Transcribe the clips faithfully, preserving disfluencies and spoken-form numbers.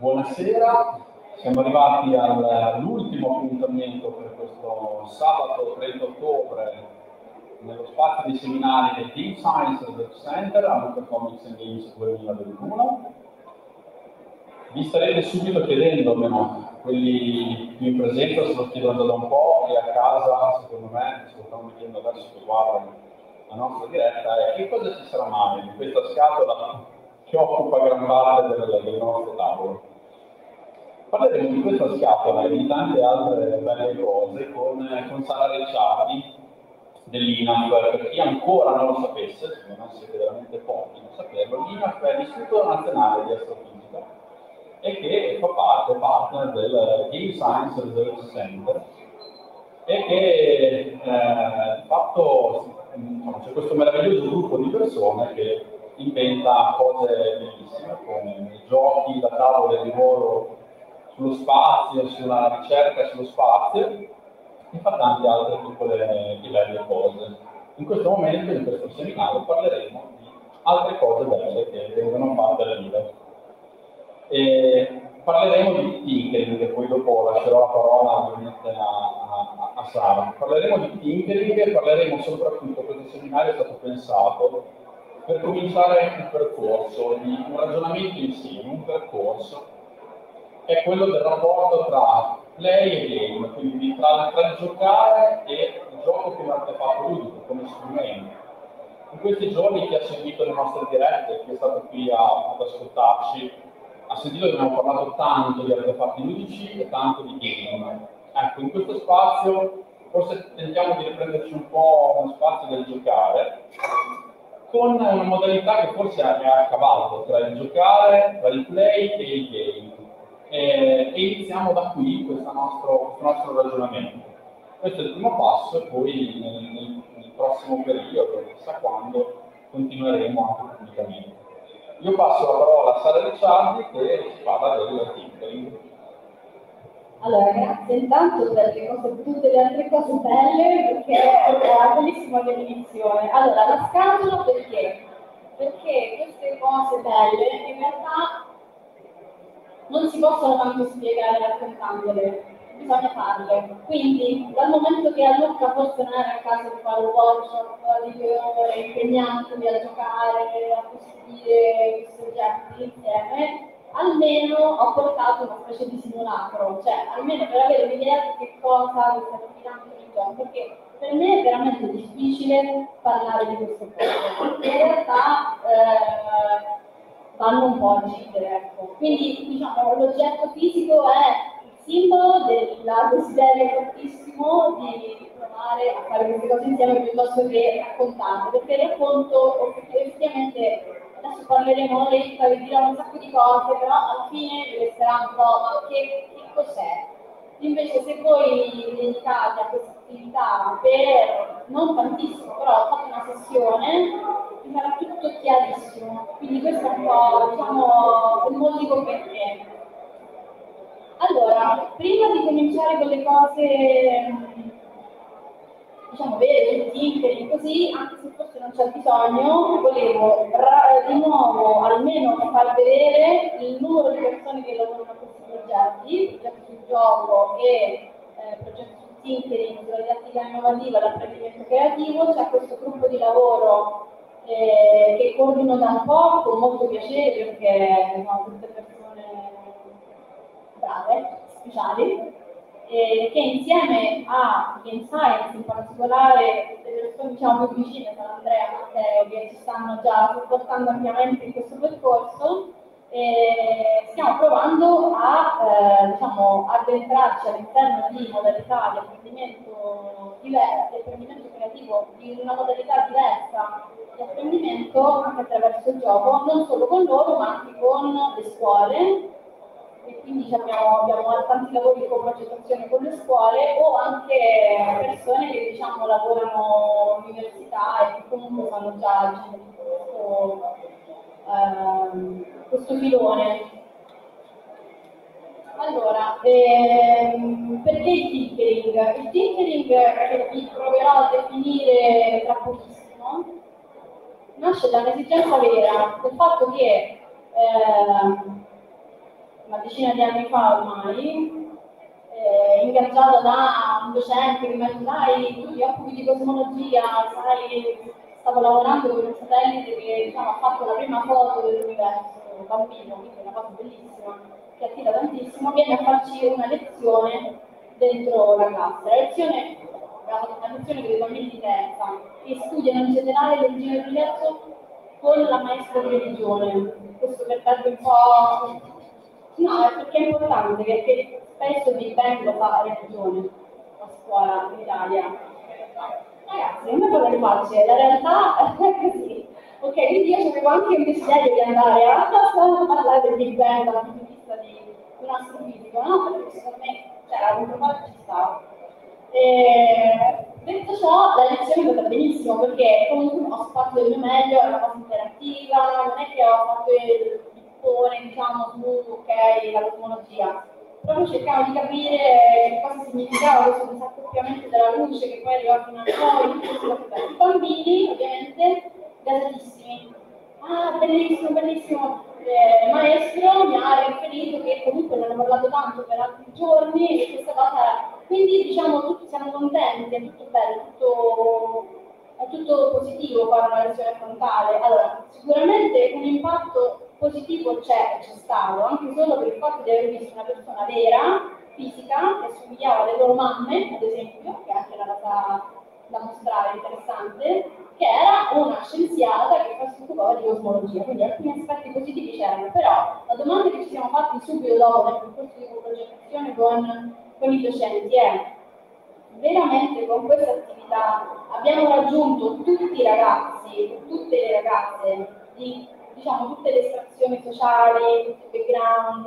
Buonasera, siamo arrivati all'ultimo appuntamento per questo sabato trenta ottobre nello spazio di seminari del Team Science Research Center a Lucca Comics and Games duemilaventuno. Vi starete subito chiedendo, almeno quelli più in presenza se lo chiedono da un po' e a casa, secondo me, se lo stanno mettendo adesso che guardano la nostra diretta, è che cosa ci sarà mai in questa scatola che occupa gran parte del, del nostro tavolo. Parleremo di questa scatola e di tante altre belle cose con, con Sara Ricciardi dell'I N A F. Per chi ancora non lo sapesse, se non siete veramente pochi a saperlo, l'I N A F è l'Istituto Nazionale di Astrofisica e che fa parte, partner del Game Science Research Center e che eh, di fatto c'è questo meraviglioso gruppo di persone che inventa cose bellissime come giochi da tavolo di ruolo sullo spazio, sulla ricerca sullo spazio e fa tante altre piccole e belle cose. In questo momento, in questo seminario, parleremo di altre cose belle che vengono fatte alla vita. E parleremo di tinkering, e poi dopo lascerò la parola ovviamente a, a, a Sara. Parleremo di tinkering e parleremo soprattutto, questo seminario è stato pensato per cominciare un percorso, di un ragionamento insieme, un percorso è quello del rapporto tra play e game, quindi tra, tra il giocare e il gioco come artefatto ludico, come strumento. In questi giorni chi ha seguito le nostre dirette, chi è stato qui a, ad ascoltarci, ha sentito che abbiamo parlato tanto di artefatti ludici e tanto di game. Ecco, in questo spazio forse tentiamo di riprenderci un po' uno spazio del giocare, con una modalità che forse è a cavallo tra il giocare, tra il play e il game. E, e iniziamo da qui questo nostro, questo nostro ragionamento. Questo è il primo passo e poi nel, nel, nel prossimo periodo, chissà quando, continueremo anche pubblicamente. Io passo la parola a Sara Ricciardi che ci parla del tinkering. Allora, grazie intanto per le cose, tutte le altre cose belle, perché è una bellissima definizione. Allora, la scatola perché? Perché queste cose belle in realtà non si possono tanto spiegare raccontandole, bisogna farle. Quindi, dal momento che a Lucca forse non era il caso di fare un workshop di due ore impegnandomi a giocare, a costruire questi oggetti insieme, almeno ho portato una specie di simulacro, cioè almeno per avere un'idea di che cosa questa attività mi gioco, perché per me è veramente difficile parlare di queste cose, perché in realtà eh, vanno un po' a incidere, ecco. Quindi diciamo l'oggetto fisico è il simbolo del desiderio fortissimo di provare a fare queste cose insieme piuttosto che raccontarle, perché il racconto effettivamente adesso parleremo un'oretta, vi dirò un sacco di cose, però alla fine resterà un po' ma che, che cos'è? Invece se voi vi dedicate a questa attività per non tantissimo, però fate una sessione, vi sarà tutto chiarissimo. Quindi questo è un po', diciamo, il motivo perché. Allora, prima di cominciare con le cose, diciamo, vere, il tinkering, così, anche se forse non c'è bisogno, volevo di nuovo almeno far vedere il numero di persone che lavorano a questi progetti, progetti sul gioco e eh, progetti sul tinkering, sulla didattica innovativa, l'apprendimento creativo. C'è questo gruppo di lavoro eh, che coordino da un po' con molto piacere perché sono tutte persone brave, speciali, eh, che insieme a Game Science, in particolare le persone diciamo più vicine, San Andrea e Matteo, che ci stanno già supportando ampiamente in questo percorso, eh, stiamo provando a eh, diciamo, addentrarci all'interno di modalità di apprendimento diverse, di apprendimento creativo, di una modalità diversa di apprendimento anche attraverso il gioco, non solo con loro ma anche con le scuole. E quindi abbiamo, abbiamo tanti lavori di coprogettazione con le scuole o anche persone che diciamo lavorano all'università e che comunque fanno già diciamo, questo, ehm, questo filone. Allora, ehm, perché il tinkering? Il tinkering, che vi proverò a definire tra pochissimo, nasce da un'esigenza vera, del fatto che ehm, una decina di anni fa ormai, eh, ingaggiata da un docente che mi ha detto: dai, tu ti occupi di cosmologia, sai, stavo lavorando con un satellite che, diciamo, ha fatto la prima foto dell'universo, un bambino, quindi è una cosa bellissima, che attira tantissimo, viene a farci una lezione dentro la classe. La lezione è una lezione per i bambini di terza, che studiano in generale l'origine dell'universo con la maestra di religione. Questo per darvi un po'... No, è perché è importante, perché spesso il Big Bang lo fa la religione a scuola in Italia. Ragazzi, non è cosa facile, la realtà è così. Ok, quindi io avevo anche un desiderio di andare a parlare del Big Bang dal punto di vista di un astrofisico, no? Perché secondo me c'era un po' ci stava. E, detto ciò, la lezione è andata benissimo perché comunque ho fatto del mio meglio, è una cosa interattiva, non è che ho fatto il pippone, diciamo, su ok, la cosmologia. Proprio cercavo di capire che cosa significava questo disaccoppiamento della luce che poi arriva fino a noi, i bambini ovviamente gasatissimi. Ah, bellissimo, bellissimo. Eh, il maestro mi ha riferito che comunque ne hanno parlato tanto per altri giorni e questa cosa, quindi diciamo tutti siamo contenti, è tutto bello, tutto, è tutto positivo fare una lezione frontale. Allora, sicuramente un impatto positivo c'è, c'è stato, anche solo per il fatto di aver visto una persona vera, fisica, che somigliava alle loro mamme, ad esempio, che è anche una cosa da mostrare interessante, che era una scienziata che fa si occupava di cosmologia, quindi alcuni aspetti positivi c'erano, però la domanda che ci siamo fatti subito dopo nel percorso di progettazione con, con i docenti è: veramente con questa attività abbiamo raggiunto tutti i ragazzi, tutte le ragazze, di, diciamo tutte le estrazioni sociali, tutti i background,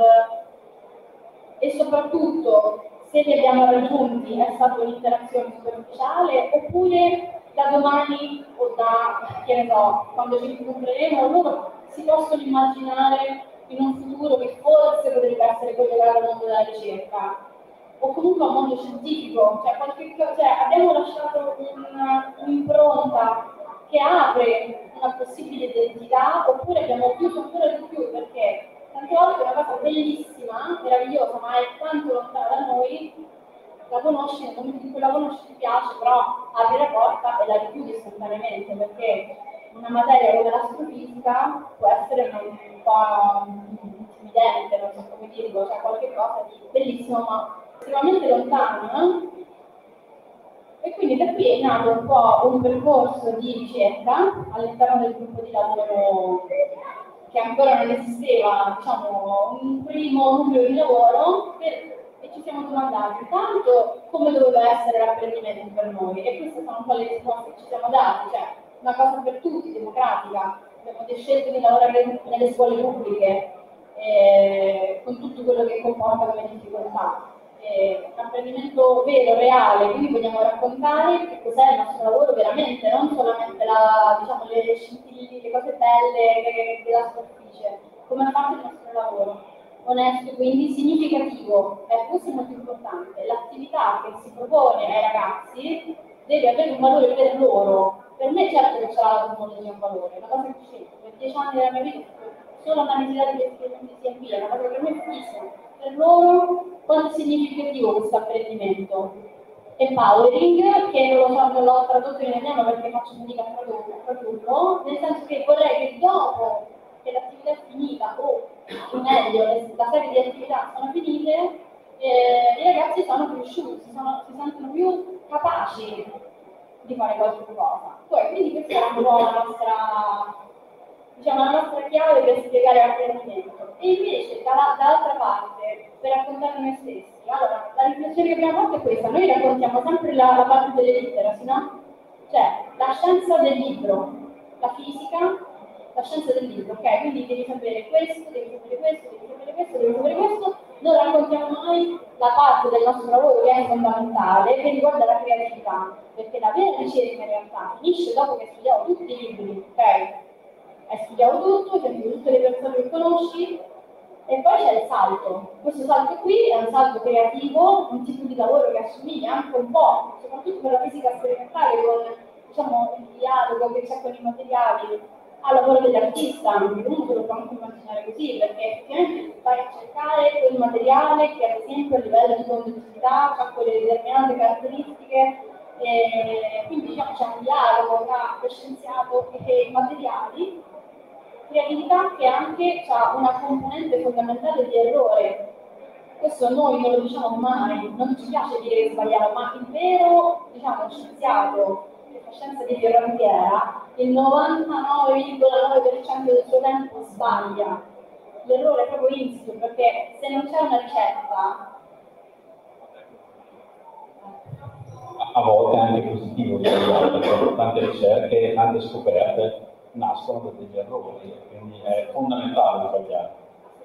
e soprattutto se li abbiamo raggiunti è stata un'interazione superficiale oppure da domani o da, che ne so, quando ci incontreremo, loro si possono immaginare in un futuro che forse potrebbe essere collegato al mondo della ricerca o comunque al mondo scientifico, cioè, qualche, cioè abbiamo lasciato una, un'impronta che apre una possibile identità oppure abbiamo chiuso ancora di più perché tante volte è una cosa bellissima, meravigliosa, ma è tanto lontana da noi, la conosci, nel momento in cui la conosci ti piace, però apri la porta e la richiudi istantaneamente, perché una materia come l'astrofisica può essere un po' intimidente, non so come dirlo, cioè qualche cosa di bellissimo ma estremamente lontano, no? E quindi da qui è nato un po' un percorso di ricerca all'interno del gruppo di lavoro che ancora non esisteva, diciamo, un primo nucleo di lavoro per, e ci siamo domandati intanto come doveva essere l'apprendimento per noi e queste sono un po' le risposte che ci siamo dati, cioè una cosa per tutti, democratica, abbiamo scelto di lavorare nelle scuole pubbliche eh, con tutto quello che comporta come difficoltà. Eh, un apprendimento vero, reale, quindi vogliamo raccontare che cos'è il nostro lavoro veramente, non solamente la, diciamo, le scintille, le cose belle della superficie, come è fatto il nostro lavoro. Onesto, quindi significativo, è questo molto importante. L'attività che si propone ai ragazzi deve avere un valore per loro. Per me certo che c'era la cosmologia un valore, una cosa che scelgo, per dieci anni della mia vita solo l'analisi di esperimenti sia via, una cosa che per me è fighissima. Per loro quanto è significativo questo apprendimento? Empowering, che non lo so, non l'ho tradotto in italiano perché faccio fatica a tradurlo, nel senso che vorrei che dopo che l'attività è finita, o meglio, la serie di attività sono finite, eh, i ragazzi sono cresciuti, si, sono, si sentono più capaci di fare qualche cosa. Poi, quindi questa è un po' la nostra, diciamo, la nostra chiave per spiegare l'apprendimento. E invece, da, dall'altra parte, per raccontare noi stessi, allora, la riflessione che abbiamo fatto è questa, noi raccontiamo sempre la, la parte delle literacy, no? Cioè, la scienza del libro, la fisica, la scienza del libro, ok? Quindi devi sapere questo, devi sapere questo, devi sapere questo, devi sapere questo. Non raccontiamo mai la parte del nostro lavoro che è fondamentale, che riguarda la creatività, perché la vera ricerca in realtà finisce dopo che hai studiato tutti i libri, ok? Hai studiato tutto, hai sentito tutte le persone che conosci, e poi c'è il salto. Questo salto qui è un salto creativo, un tipo di lavoro che assomiglia anche un po', soprattutto per la fisica sperimentale, con, diciamo, il dialogo che c'è con i materiali, al lavoro dell'artista, uno se lo può anche immaginare così, perché effettivamente vai a cercare quel materiale che ad esempio a livello di conduttività ha quelle determinate caratteristiche, e quindi diciamo, c'è un dialogo tra lo scienziato e i materiali, creatività che anche ha una componente fondamentale di errore. Questo noi non lo diciamo mai, non ci piace dire che sbagliamo, ma il vero diciamo, scienziato che fa scienza di frontiera, il novantanove virgola nove per cento del suo tempo sbaglia. L'errore è proprio insito, perché se non c'è una ricetta, a volte anche positivo, perché tante ricerche, tante scoperte nascono da degli errori, quindi è fondamentale sbagliare.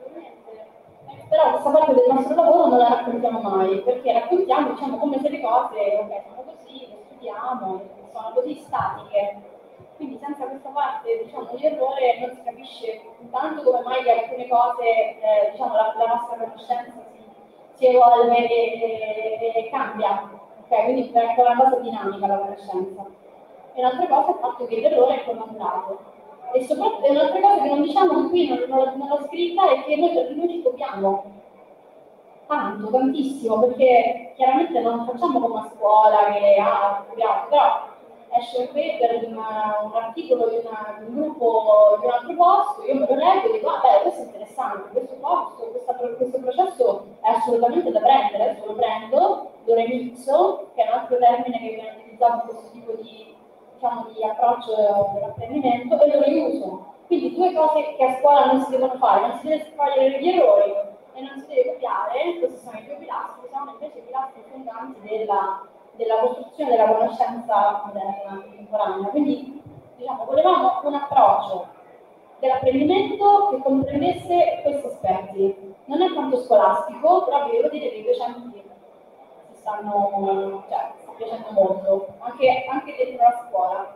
Però questa parte del nostro lavoro non la raccontiamo mai, perché raccontiamo diciamo, come se le cose okay, sono così, le studiamo, sono così statiche. Quindi senza questa parte diciamo, di errore non si capisce intanto come mai alcune cose, eh, diciamo, la, la nostra conoscenza si, si evolve e, e, e cambia. Okay? Quindi è anche una cosa dinamica la conoscenza. E un'altra cosa è il fatto che l'errore è comandato. E soprattutto un'altra cosa che non diciamo qui, non, non, non l'ho scritta, è che noi, noi ci copiamo tanto, tantissimo, perché chiaramente non facciamo come a scuola che ha studiato, però esce un paper di una, un articolo di, una, di un gruppo di un altro posto, io me lo leggo e dico, ah beh, questo è interessante, questo posto, questa, questo processo è assolutamente da prendere, adesso lo prendo, lo remixo, che è un altro termine che viene utilizzato in questo tipo di diciamo, di approccio dell'apprendimento e lo riuso. Quindi due cose che a scuola non si devono fare, non si deve cogliere gli errori e non si deve copiare, questi sono i due pilastri, sono invece i pilastri fondanti della, della costruzione della conoscenza moderna, contemporanea. Quindi diciamo, volevamo un approccio dell'apprendimento che comprendesse questi aspetti. Non è tanto scolastico, però vi devo dire che i docenti si stanno, cioè, sta piacendo molto, anche, anche dentro la scuola.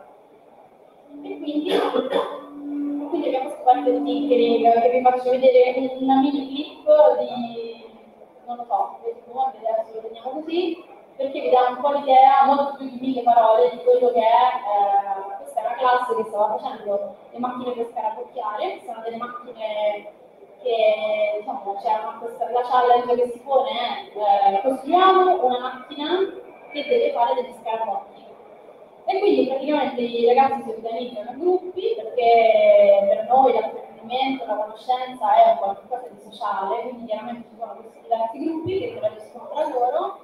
E quindi, quindi abbiamo questo parte di tinkering che vi faccio vedere una mini clip di, non lo so, adesso lo vediamo così, perché vi dà un po' l'idea, molto più di mille parole, di quello che è, eh, questa è una classe che stava facendo le macchine per scarabocchiare, sono delle macchine che, diciamo, c'è una, questa, la challenge che si pone è, eh, costruiamo una macchina che deve fare degli scarabocchi. E quindi praticamente i ragazzi si organizzano in gruppi perché per noi l'apprendimento, la conoscenza è qualcosa di sociale, quindi chiaramente ci sono questi diversi gruppi che interagiscono tra loro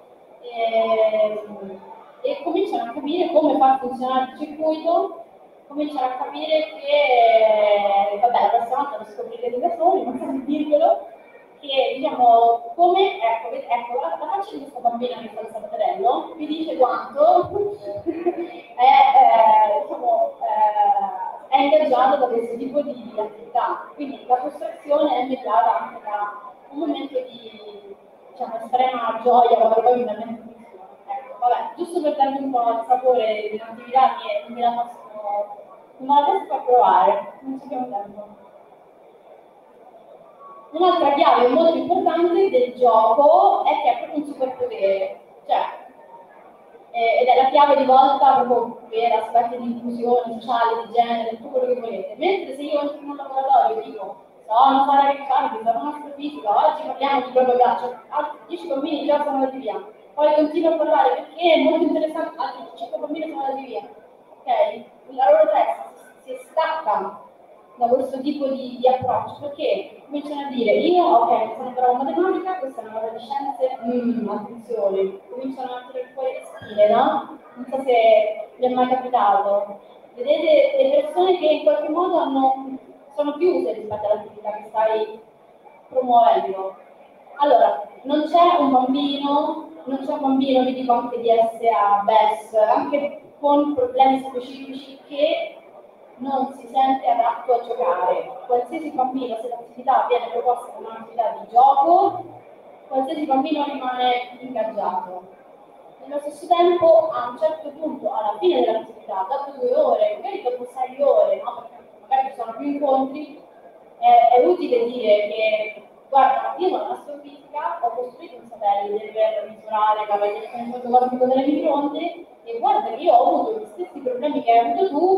e, e cominciano a capire come far funzionare il circuito, cominciano a capire che, vabbè, la prossima volta lo scoprirete da soli, non so dirvelo, che diciamo come, ecco, ecco la, la faccia di questa bambina che sta al salterello vi dice quanto è, eh, diciamo, eh, è ingaggiato da questo tipo di, di attività. Quindi la frustrazione è mediata anche da un momento di diciamo, estrema gioia quando poi finalmente funziona. Ecco, vabbè, giusto per darvi un po' il sapore di un'attività che non me la posso, non me la posso far provare, non ci abbiamo tempo. Un'altra chiave molto importante del gioco è che è proprio un superpotere, cioè, eh, ed è la chiave di volta proprio per aspetti di inclusione sociale, di genere, tutto quello che volete. Mentre se io entro in un laboratorio e dico sono Sara Ricciardi, sono un astrofisica, oggi parliamo di proprio ghiaccio, altri dieci bambini già sono andati via, poi continuo a parlare perché è molto interessante, altri cinque bambini sono andati via. Ok? La loro testa si stacca da questo tipo di, di approccio, perché cominciano a dire io, ok, sono bravo in matematica, questa è una cosa di scienze, mm, attenzione, cominciano a tirare fuori le spine, no? Non so se vi è mai capitato. Vedete le persone che in qualche modo hanno, sono chiuse rispetto all'attività che stai promuovendo. Allora, non c'è un bambino, non c'è un bambino, vi dico anche di S A, B E S, anche con problemi specifici che non si sente adatto a giocare. Qualsiasi bambino, se l'attività viene proposta come un'attività di gioco, qualsiasi bambino rimane ingaggiato. Nello stesso tempo, a un certo punto, alla fine dell'attività, dopo due ore, magari dopo sei ore, no? Perché magari ci sono più incontri, è, è utile dire che, guarda, io con l'astrofisica ho costruito un satellite per misurare la radiazione fotografika delle microonde e guarda che io ho avuto gli stessi problemi che hai avuto tu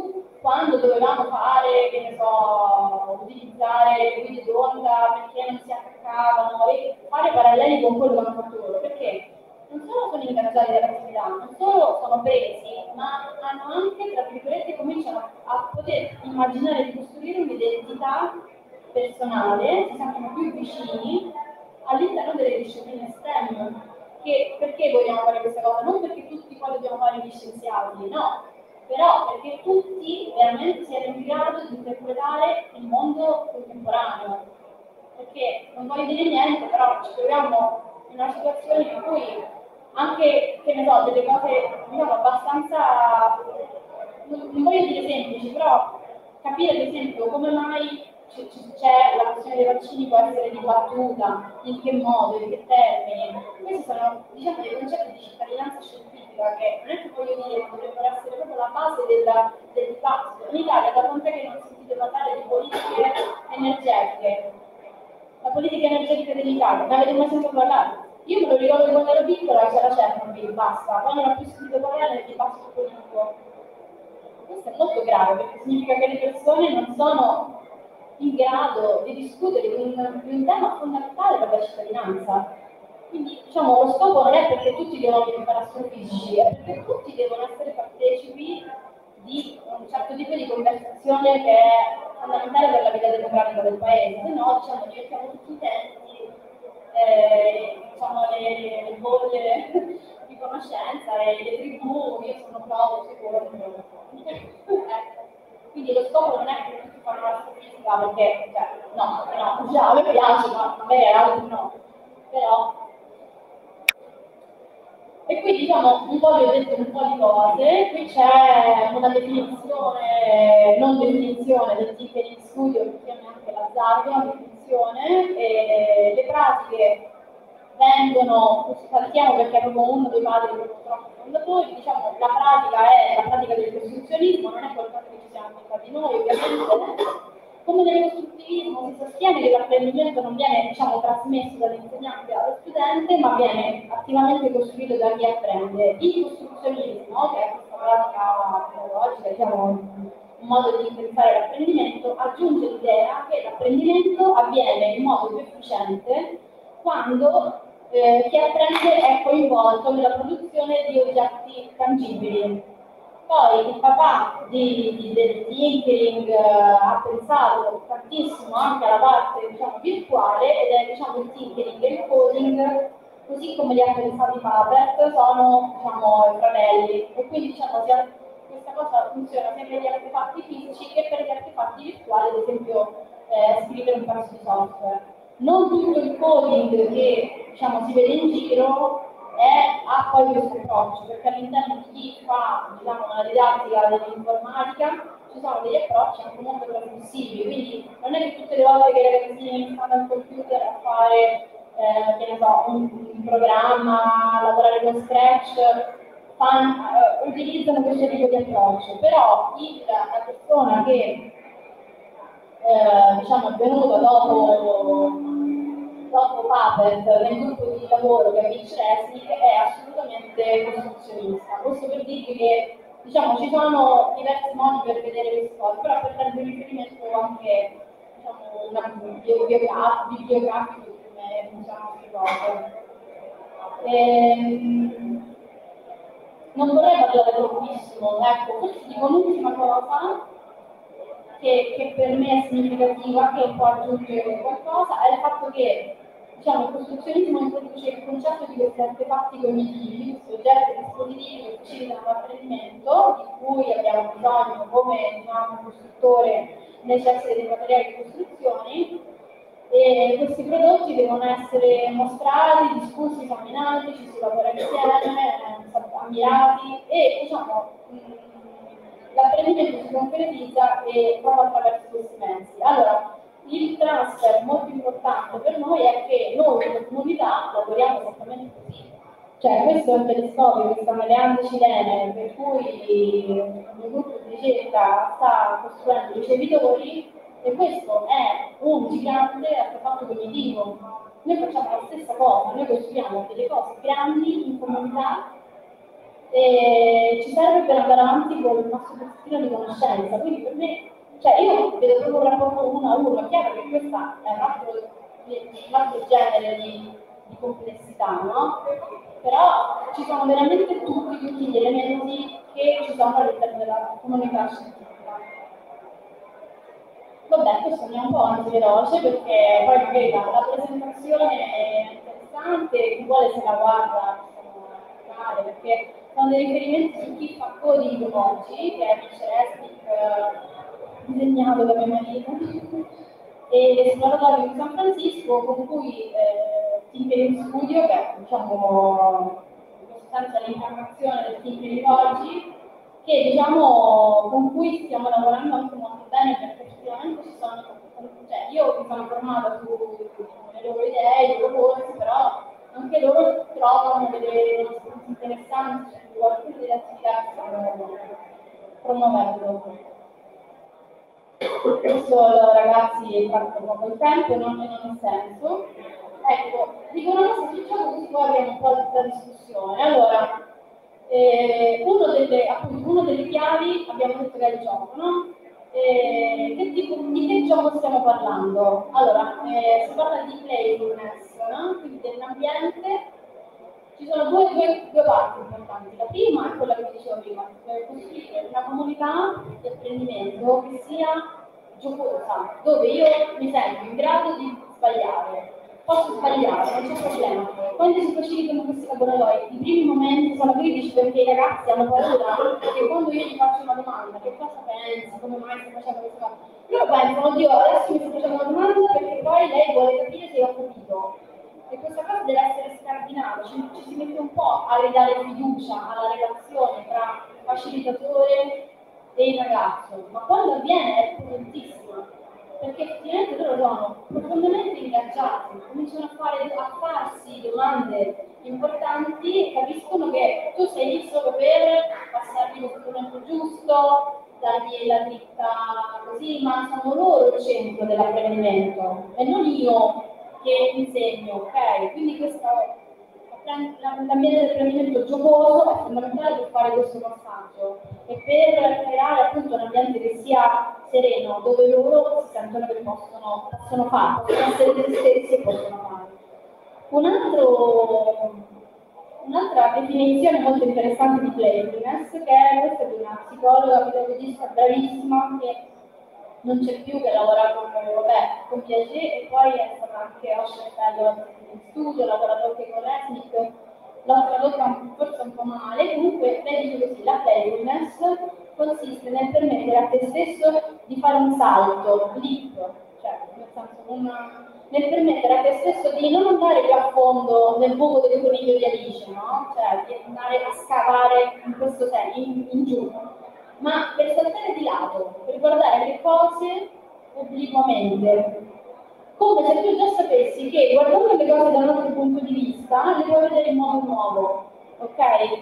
quando dovevamo fare, che ne so, utilizzare le guide d'onda perché non si attaccavano, e fare paralleli con quello che hanno fatto loro, perché non solo sono ingaggiati dall'attività, non solo sono presi, ma hanno anche, tra virgolette, cominciano a poter immaginare di costruire un'identità personale, si sentono più vicini all'interno delle discipline STEM. Che, perché vogliamo fare questa cosa? Non perché tutti poi dobbiamo fare gli scienziati, no, però perché tutti veramente siano in grado di interpretare il mondo contemporaneo. Perché non voglio dire niente, però ci troviamo in una situazione in cui anche, che ne so, delle cose diciamo abbastanza, non, non voglio dire semplici, però capire ad esempio come mai c'è la questione dei vaccini può essere dibattuta, in che modo, in che termini. Questi sono diciamo dei concetti di cittadinanza scientifica che non è che voglio dire che dovrebbero essere proprio la base del, del dibattito. In Italia da quant'è che non sentite parlare di politiche energetiche? La politica energetica dell'Italia, ne avete mai sentito parlare? Io me lo ricordo quando ero piccola c'era Chernobyl, basta, quando non ho più sentito parlare del dibattito politico. Questo è molto grave perché significa che le persone non sono in grado di discutere di un, di un tema fondamentale per la cittadinanza. Quindi diciamo lo scopo non è perché tutti devono diventare astrofisici, è perché tutti devono essere partecipi di un certo tipo di conversazione che è fondamentale per la vita democratica del paese, se no diciamo, diventiamo tutti utenti, eh, diciamo, le, le bolle di conoscenza, le, le tribù, io sono pro, secondo. Quindi lo scopo non è che tutti fanno l'astrofisica perché, cioè, no, no, già, a me piace, ma a me altri no. Però e qui diciamo un po' vi ho detto un po' di cose, qui c'è una definizione, non definizione del Tinkering Studio, che chiama anche l'azzardo, una definizione, e le pratiche vengono, saltiamo perché è proprio uno dei padri purtroppo fondatori, diciamo la pratica è la pratica del costruzionismo, non è qualcosa che ci siamo inventati noi ovviamente. Come nel costruttivismo si sostiene che l'apprendimento non viene diciamo, trasmesso dall'insegnante allo studente, ma viene attivamente costruito da chi apprende. Il costruzionismo, che è questa pratica pedagogica, diciamo, un modo di pensare l'apprendimento, aggiunge l'idea che l'apprendimento avviene in modo più efficiente quando eh, chi apprende è coinvolto nella produzione di oggetti tangibili. Poi il papà di, di, del tinkering eh, ha pensato tantissimo anche alla parte diciamo, virtuale ed è diciamo, il tinkering e il coding, così come li ha pensati Papert, sono diciamo, fratelli e quindi diciamo, sia, questa cosa funziona sia per gli artefatti fisici che per gli artefatti virtuali, ad esempio eh, scrivere un pezzo di software. Non tutto il coding che diciamo, si vede in giro è, ha poi questo approccio, perché all'interno di chi fa diciamo, una didattica dell'informatica ci sono degli approcci anche molto trasmissivi, quindi non è che tutte le volte che i ragazzini stanno al computer a fare eh, che ne so, un, un programma, lavorare con Scratch, fan, uh, utilizzano questo tipo di approccio, però il, la persona che eh, diciamo, è venuta dopo dopo Papert nel gruppo di lavoro che è Rich Resnick è assolutamente costruzionista. Questo per dirvi che diciamo, ci sono diversi modi per vedere queste cose, però per dare un riferimento anche diciamo, una bibliografico bibliografico di come funzionano queste cose. Ehm, non vorrei parlare troppissimo, ecco, forse dico l'ultima cosa che, che per me è significativa, che può aggiungere qualcosa, è il fatto che diciamo, il costruzionismo introduce il concetto di questi artefatti cognitivi, questi oggetti e dispositivi che facilitano l'apprendimento, di cui abbiamo bisogno come diciamo, un costruttore necessita dei materiali di costruzione, e questi prodotti devono essere mostrati, discussi, esaminati, ci si lavora insieme, ammirati e diciamo l'apprendimento si concretizza e proprio attraverso questi mezzi. Allora, il transfer molto importante per noi è che noi come comunità lavoriamo esattamente così. Cioè, questo è un telescopio che sta nelle Ande cilene, per cui il mio gruppo di ricerca sta costruendo ricevitori e questo è un gigante artefatto cognitivo. Noi facciamo la stessa cosa, noi costruiamo delle cose grandi in comunità e ci serve per andare avanti con il nostro pezzettino di conoscenza. Quindi per me, cioè io vedo proprio un rapporto uno a uno, è chiaro che questo è un altro, un altro genere di, di complessità, no? Però ci sono veramente tutti, tutti gli elementi che ci sono all'interno della comunità scientifica. Vabbè, questo mi è un po' antiveloce perché poi magari la, la presentazione è interessante, chi vuole se la guarda, insomma, perché sono dei riferimenti su chi fa coding oggi, che è Mitchell Estic, eh, disegnato da mio marito, e sul laboratorio di San Francisco con cui eh, Tinkering Studio, che è diciamo in sostanza l'incarnazione del Tinkering oggi, che diciamo con cui stiamo lavorando anche molto bene perché effettivamente ci sono, cioè io mi sono formata sulle loro idee, i loro corsi, però anche loro trovano delle spunti interessanti, cioè qualcuno delle attività che stanno promuovendo. Questo ragazzi tratto poco il tempo e non, non ha senso. Ecco, dico una cosa sul gioco così poi abbiamo un po' di discussione. Allora, eh, uno, delle, appunto, uno delle chiavi abbiamo detto che è il gioco, no? Eh, che tipo, di che gioco stiamo parlando? Allora, eh, si parla di playfulness, no? Quindi dell'ambiente. Ci sono due, due, due parti importanti. La prima è quella che dicevo prima, per costruire una comunità di apprendimento che sia giocosa, dove io mi sento in grado di sbagliare. Posso sbagliare, non c'è problema. Quando si facilitano questi laboratori, i primi momenti sono critici perché i ragazzi hanno paura che quando io gli faccio una domanda, che cosa pensi, come mai stai facendo questa cosa? Loro pensano, oddio, adesso mi sto facendo una domanda perché poi lei vuole capire se ho capito. E questa cosa deve essere scardinata, ci, ci si mette un po' a ridare fiducia alla relazione tra il facilitatore e il ragazzo, ma quando avviene è potentissima, perché effettivamente loro sono profondamente ingaggiati, cominciano a, fare, a farsi domande importanti e capiscono che tu sei lì solo per passargli lo strumento giusto, dargli la dritta così, ma sono loro il centro dell'apprendimento e non io che insegno, ok? Quindi questo l'ambiente di apprendimento giocoso è fondamentale per fare questo passaggio e per creare appunto un ambiente che sia sereno, dove loro si sentono che possono, possono fare, possono essere se stessi e possono fare. Un altro, un'altra definizione molto interessante di playfulness, che è questa di una psicologa pedagogista bravissima che non c'è più, che lavora con, vabbè, con Piaget e poi è stata anche Osher Fellow in studio, lavora anche con Resnick, l'ho tradotta forse un po' male, comunque lei dice così, la playfulness consiste nel permettere a te stesso di fare un salto, leap, cioè nel senso una, nel permettere a te stesso di non andare più a fondo nel buco del coniglio di Alice, no? Cioè di andare a scavare in questo senso, in, in giù, ma per saltare di lato, per guardare le cose obliquamente, come se tu già sapessi che guardando le cose dal nostro punto di vista le puoi vedere in modo nuovo, ok?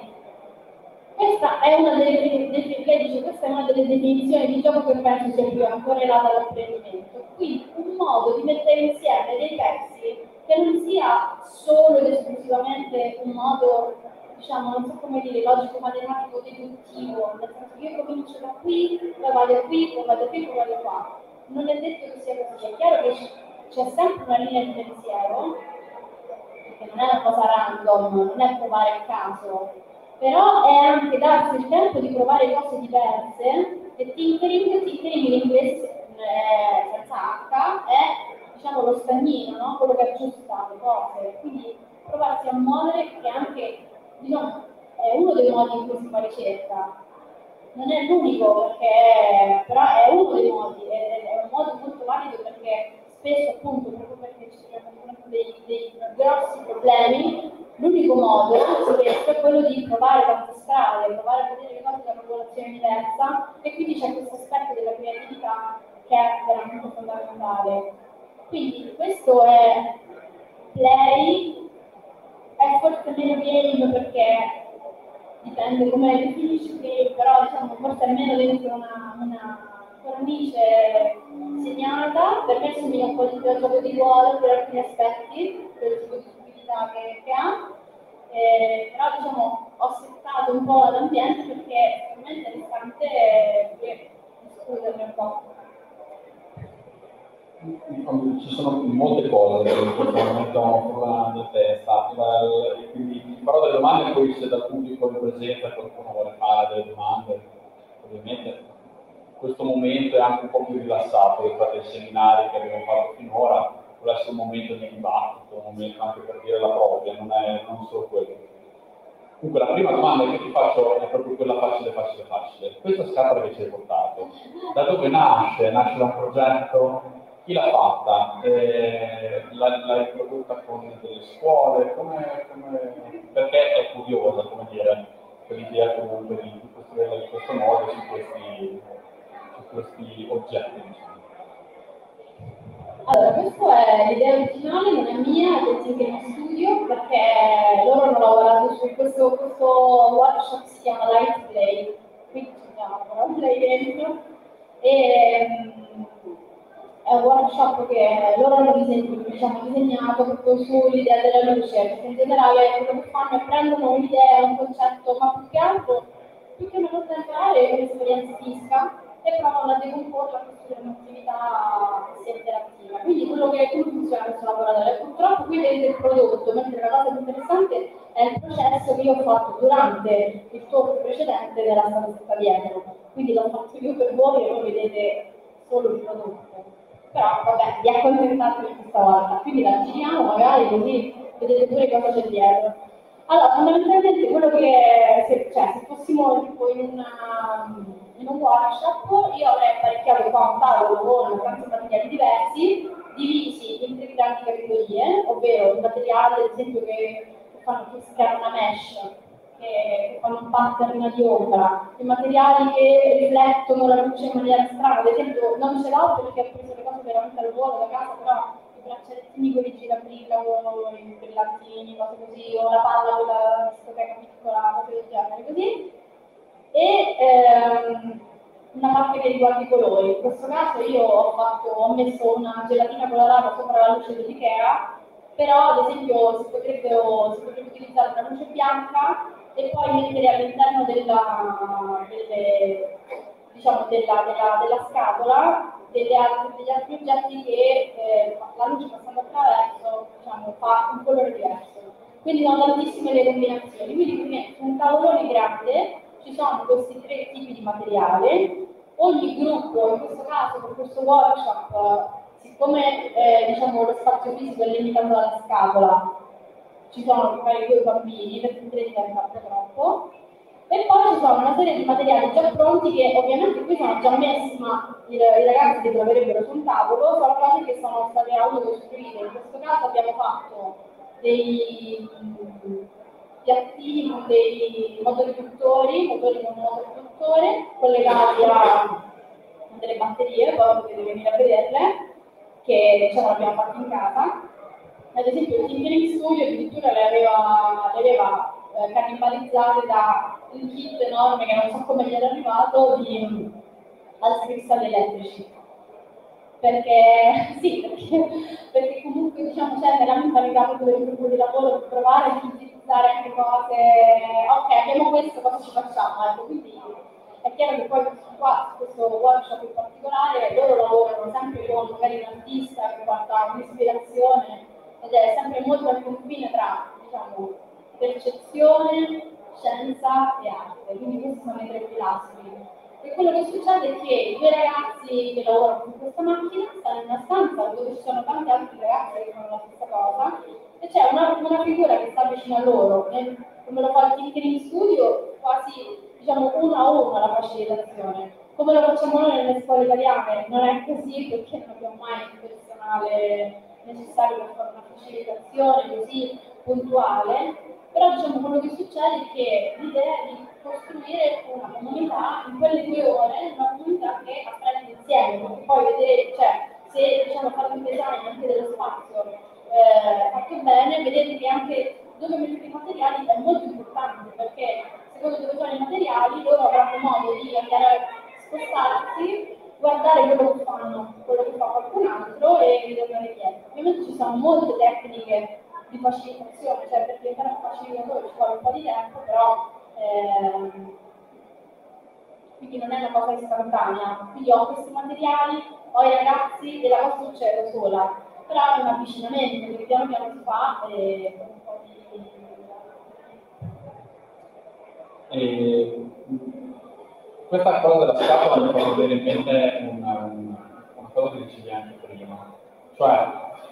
Questa è una delle, lei dice, questa è una delle definizioni di gioco che penso sia più correlata all'apprendimento. Quindi un modo di mettere insieme dei pezzi che non sia solo ed esclusivamente un modo, diciamo, non so come dire, logico-matematico deduttivo, nel senso che io comincio da qui, poi vado qui, poi vado qui, poi vado qua. Non è detto che sia così, è chiaro che c'è sempre una linea di pensiero, che non è una cosa random, non è provare a caso, però è anche darsi il tempo di provare cose diverse, e tinkering, tinkering in inglese eh, senza H, è diciamo lo stagnino, no? Quello che aggiusta le cose, quindi provarsi a muovere, che anche diciamo, è uno dei modi in cui si fa ricerca. Non è l'unico, perché però è uno dei modi, è, è un modo molto valido perché spesso appunto proprio perché ci sono dei, dei grossi problemi, l'unico modo spesso è quello di provare tante strade, provare a vedere le cose da una popolazione diversa, e quindi c'è questo aspetto della creatività che è veramente fondamentale. Quindi questo è play, è forse meno game perché dipende come definisci game, però diciamo forse è meno dentro una, una cornice segnata, per me somiglia un po' di gioco di ruolo per alcuni aspetti, per il tipo di stupidità che, che ha, eh, però diciamo ho settato un po' l'ambiente perché per me è interessante eh, discuterne un po'. Ci sono molte cose che in questo momento ho nella mia testa, e quindi farò delle domande e poi se dal pubblico in presenza qualcuno vuole fare delle domande, ovviamente in questo momento è anche un po' più rilassato rispetto ai seminari che abbiamo fatto finora, vuole essere un momento di dibattito, un momento anche per dire la propria, non è non solo quello. Comunque la prima domanda che ti faccio è proprio quella facile, facile, facile. Questa scatola che ci hai portato, da dove nasce? Nasce da un progetto? Chi l'ha fatta? Eh, l'hai prodotta con delle scuole? Come, come, perché è curiosa, come dire, quell'idea comunque di, di costruirla in questo modo su questi, su questi oggetti, diciamo. Allora, questa è l'idea originale, non è mia, è del Thinking Studio, perché loro hanno lavorato su questo, questo workshop, si chiama Light Play, qui ci chiama però Play dentro, e um, è un workshop che loro hanno disegnato, diciamo, disegnato proprio sull'idea della luce, perché in generale quello che fanno è prendono un'idea, un concetto, ma più che altro, più che una cosa da imparare è un'esperienza fisica, e provano a decomporla a costruire un'attività che sia interattiva. Quindi quello che come funziona questo laboratorio? Purtroppo qui vedete il prodotto, mentre la cosa più interessante è il processo che io ho fatto durante il talk precedente della statistica dietro. Quindi l'ho fatto io per voi e voi vedete solo il prodotto. Però vabbè, vi accontentatevi questa volta, quindi la giriamo magari così vedete pure cosa c'è dietro. Allora, fondamentalmente quello che, se, cioè, se fossimo tipo in, una, in un workshop, io avrei apparecchiato qua un tavolo con tanti materiali diversi, divisi in tre grandi categorie, ovvero i materiali, ad esempio, che fanno che si chiama una mesh, che, che fanno un pattern di ombra, i materiali che riflettono la luce in maniera strana, ad esempio non ce l'ho perché ho preso le cose veramente al volo da casa, però braccialettini quelli girabrilla o i brillantini, cose così, o la palla con la discoteca piccola, cose del genere così. E ehm, una parte che riguarda i colori. In questo caso io ho, fatto, ho messo una gelatina colorata sopra la luce dell'Ikea, però ad esempio si potrebbe, si potrebbe utilizzare una luce bianca e poi mettere all'interno della, delle, diciamo, della, della, della scatola delle altre, degli altri oggetti che eh, la luce passando attraverso, diciamo, fa un colore diverso. Quindi sono tantissime le combinazioni. Quindi qui su un tavolone grande ci sono questi tre tipi di materiale. Ogni gruppo, in questo caso per questo workshop, siccome eh, diciamo, lo spazio fisico è limitato dalla scatola, ci sono magari due bambini, perché tre diventa troppo. E poi ci sono una serie di materiali già pronti che ovviamente qui sono già messi, ma i, i ragazzi li troverebbero sul tavolo, sono cose che sono state autocostruite. In questo caso abbiamo fatto dei piattini con dei motoriduttori, motori con un motoriduttore, collegati a delle batterie, poi potete venire a vederle, che diciamo abbiamo fatto in casa. Ad esempio il Thinking Studio addirittura le aveva, le aveva eh, cannibalizzate da un kit enorme che non so come gli era arrivato di alzacristalli elettrici. Perché sì, perché, perché comunque diciamo c'è nella mentalità del gruppo di lavoro per provare a utilizzare anche cose, ok, abbiamo questo, cosa ci facciamo? Ecco, quindi è chiaro che poi qua, questo workshop in particolare, loro lavorano sempre con magari un artista che porta un'ispirazione ed è sempre molto al confine tra, diciamo, percezione, scienza e arte, quindi questi sono i tre pilastri. E quello che succede è che i due ragazzi che lavorano con questa macchina stanno in una stanza dove ci sono tanti altri ragazzi che fanno la stessa cosa e c'è una, una figura che sta vicino a loro, e come lo fa il Thinking Studio, quasi diciamo uno a uno la facilitazione. Come lo facciamo noi nelle scuole italiane? Non è così perché non abbiamo mai il personale necessario per fare una facilitazione così puntuale, però diciamo quello che succede è che l'idea è di costruire una comunità in quelle due ore, una comunità che apprende insieme, perché poi vedete, cioè, se diciamo fate un design anche dello spazio eh, fatto bene, vedete che anche dove mettete i materiali è molto importante, perché secondo dove sono i materiali loro avranno modo di andare a spostarsi, guardare quello che fanno, quello che fa qualcun altro e ritornare indietro. Ovviamente ci sono molte tecniche di facilitazione, cioè per diventare un macinatore ci vuole un po' di tempo, però ehm, quindi non è una cosa istantanea. Quindi ho questi materiali, ho i ragazzi e la cosa succede sola, però è un avvicinamento che piano piano si fa e con un po' di... E questa cosa della scatola mi fa venire in mente una, una, una cosa che dicevi anche prima, cioè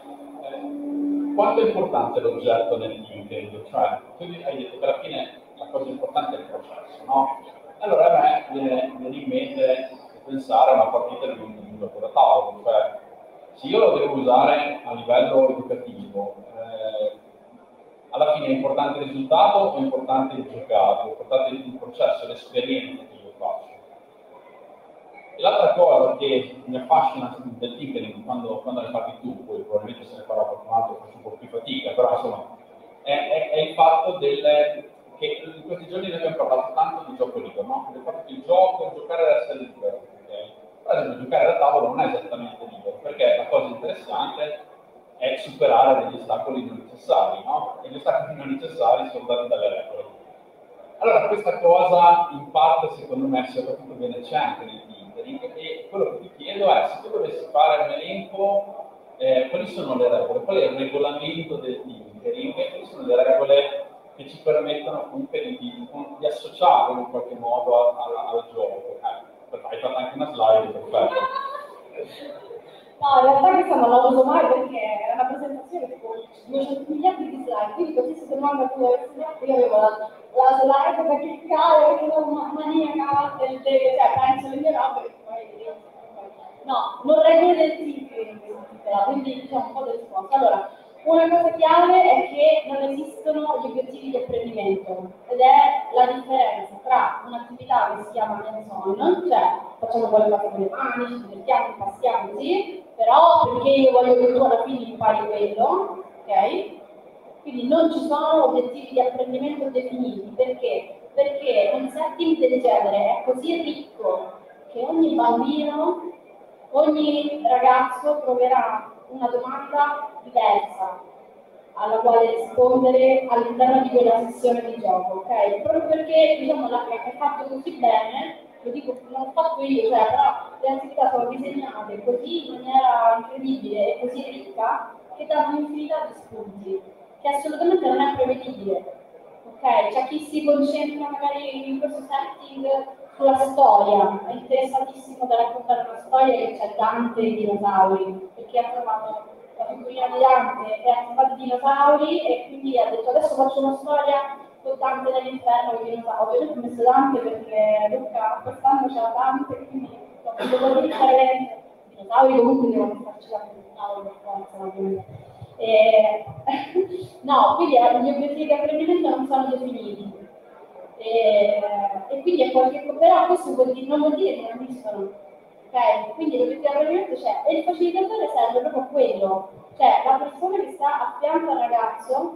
eh, quanto è importante l'oggetto nel team, cioè tu hai detto che alla fine la cosa importante è il processo, no? Allora a me viene, viene in mente pensare a una partita di un, di un gioco da tavolo, cioè se io lo devo usare a livello educativo, eh, alla fine è importante il risultato o è importante il giocato, è importante il processo, l'esperienza che io faccio. E l'altra cosa che mi affascina del tinkering quando, quando ne parli tu, poi probabilmente se ne parla qualcun altro faccio un po' più fatica, però insomma è, è, è il fatto del, che in questi giorni noi abbiamo parlato tanto di gioco libero, no? Del fatto che il gioco, giocare deve essere libero, okay? Per esempio giocare da tavolo non è esattamente libero, perché la cosa interessante è superare degli ostacoli non necessari, no? E gli ostacoli non necessari sono dati dalle regole. Allora questa cosa in parte secondo me soprattutto viene c'è anche nel tinkering, e quello che ti chiedo è se tu dovessi fare un elenco, eh, quali sono le regole, qual è il regolamento del tinkering, quali sono le regole che ci permettono comunque di, di, di associarlo in qualche modo al, al gioco. Eh, hai fatto anche una slide, perfetto. No, in realtà questa non la uso mai perché è una presentazione con duecento miliardi di slide, quindi qualsiasi domanda tu avessi fatto, io avevo la, la slide da cliccare, perché sono una maniaca del cioè penso alle mie robe e poi... No, non regole del tinkering, quindi diciamo un po' del discorso. Allora, una cosa chiave è che non esistono gli obiettivi di apprendimento ed è la differenza tra un'attività che si chiama hands-on, cioè facciamo qualcosa con le mani, ci divertiamo, passiamo così, però perché io voglio che tu alla fine impari quello, ok? Quindi non ci sono obiettivi di apprendimento definiti, perché? Perché un setting del genere è così ricco che ogni bambino, ogni ragazzo troverà una domanda diversa alla quale rispondere all'interno di quella sessione di gioco, ok? Proprio perché diciamo la, è fatto così bene, lo dico, non l'ho fatto io, cioè, però le attività sono disegnate così in maniera incredibile e così ricca che danno un'infinità di spunti, che assolutamente non è prevedibile. Ok, c'è chi si concentra magari in questo setting sulla storia, è interessatissimo da raccontare una storia che c'è Dante e i dinosauri, perché ha trovato la figurina di Dante e ha trovato i dinosauri e quindi ha detto adesso faccio una storia con Dante dall'inferno e i dinosauri. Ovviamente ho messo Dante perché Luca quest'anno c'era Dante, quindi ho dovuto dire i dinosauri comunque devono farci la dinosauri per forza, ovviamente. Eh, no, quindi gli obiettivi di apprendimento non sono definiti. E, e quindi è qualche cosa, però questo vuol dire, non vuol dire che non esistono. Okay? Quindi l'obiettivo di apprendimento c'è e il facilitatore serve proprio a quello, cioè la persona che sta a fianco al ragazzo,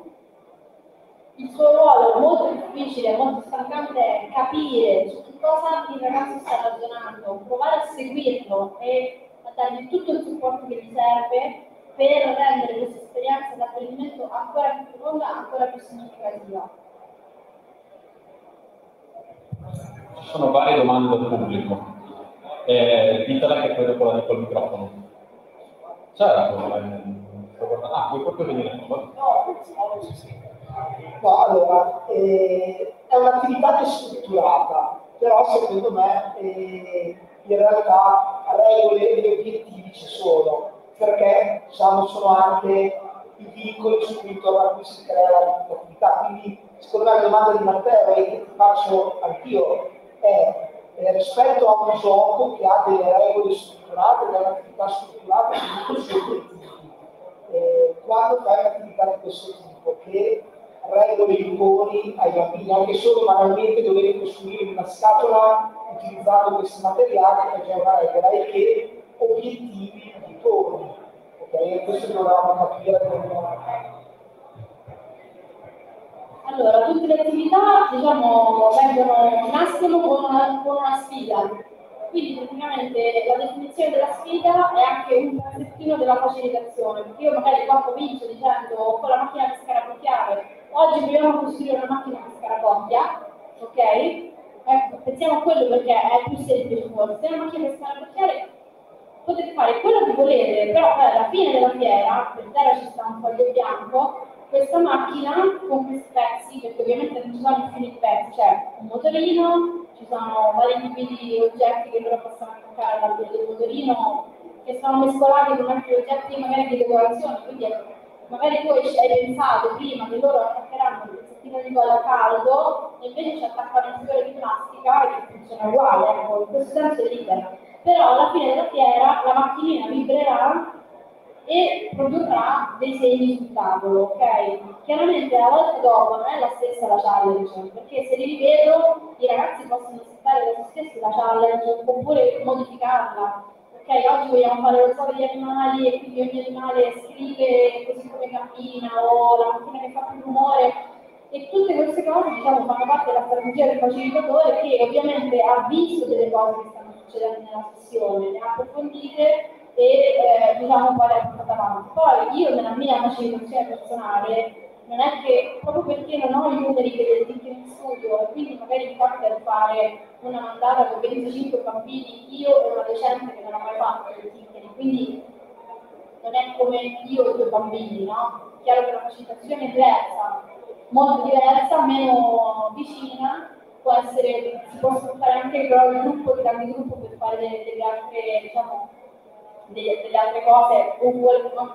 il suo ruolo molto difficile, molto stancante è capire su che cosa il ragazzo sta ragionando, provare a seguirlo e a dargli tutto il supporto che gli serve per rendere questa esperienza d'apprendimento ancora più profonda, ancora più significativa. Ci sono varie domande dal pubblico. Eh, ditela che poi dopo la dico al microfono. Certo, eh, ah, puoi proprio venire. No, sì, sì. No, allora, eh, è un'attività che è strutturata, però secondo me eh, in realtà regole e obiettivi ci sono, perché diciamo, sono anche i vincoli su cui, intorno a cui si crea l'attività. Quindi secondo me la domanda di Matteo e che ti faccio anch'io è eh, rispetto a un gioco che ha delle regole strutturate, che ha un'attività strutturata, che ha dei suoi obiettivi. Eh, quando fai un'attività di questo tipo, che regole imponi ai bambini, anche solo banalmente dover costruire una scatola utilizzando questi materiali, è già una regola, e che obiettivi ti poni. Ok? Questo dovevamo capire come. Allora, tutte le attività diciamo, vengono, nascono con una, con una sfida. Quindi praticamente la definizione della sfida è anche un pezzettino della facilitazione, perché io magari qua comincio dicendo con la macchina per scarabocchiare, oggi proviamo a costruire una macchina per scarabocchia, ok? Ecco, pensiamo a quello perché è più semplice forse, una macchina per scarabocchiare potete fare quello che volete, però alla fine della fiera, per terra ci sta un foglio bianco, questa macchina con questi pezzi, perché ovviamente non ci sono infiniti pezzi, cioè un motorino, ci sono vari tipi di oggetti che loro possono attaccare al del motorino, che sono mescolati con altri oggetti magari di decorazione, quindi magari tu hai pensato prima che loro attaccheranno un pezzettino di colla caldo e invece ci attaccano un fiore di plastica che funziona uguale, ecco, in questo senso è libera. Però alla fine della fiera la macchinina vibrerà e produrrà dei segni sul tavolo, ok? Chiaramente la volta dopo non è la stessa la challenge, perché se li rivedo i ragazzi possono settare da se stessi la challenge oppure modificarla. Ok, oggi vogliamo fare lo zoo degli animali e quindi ogni animale scrive così come cammina o la macchina che fa più rumore e tutte queste cose diciamo fanno parte della strategia del facilitatore che ovviamente ha visto delle cose che stanno succedendo nella sessione, le ha approfondite e eh, diciamo poi le ha portate avanti. Poi io nella mia facilitazione personale non è che proprio perché non ho i numeri che del Thinking Studio e quindi magari mi capita di fare una mandata con venticinque bambini, io e una docente che non ha mai fatto il Thinking, quindi non è come io e i due bambini, no? Chiaro che la facilitazione è diversa, molto diversa, meno vicina, può essere, si può sfruttare anche il gruppo, il grande gruppo per fare delle, delle altre, diciamo, delle, delle altre cose uguali non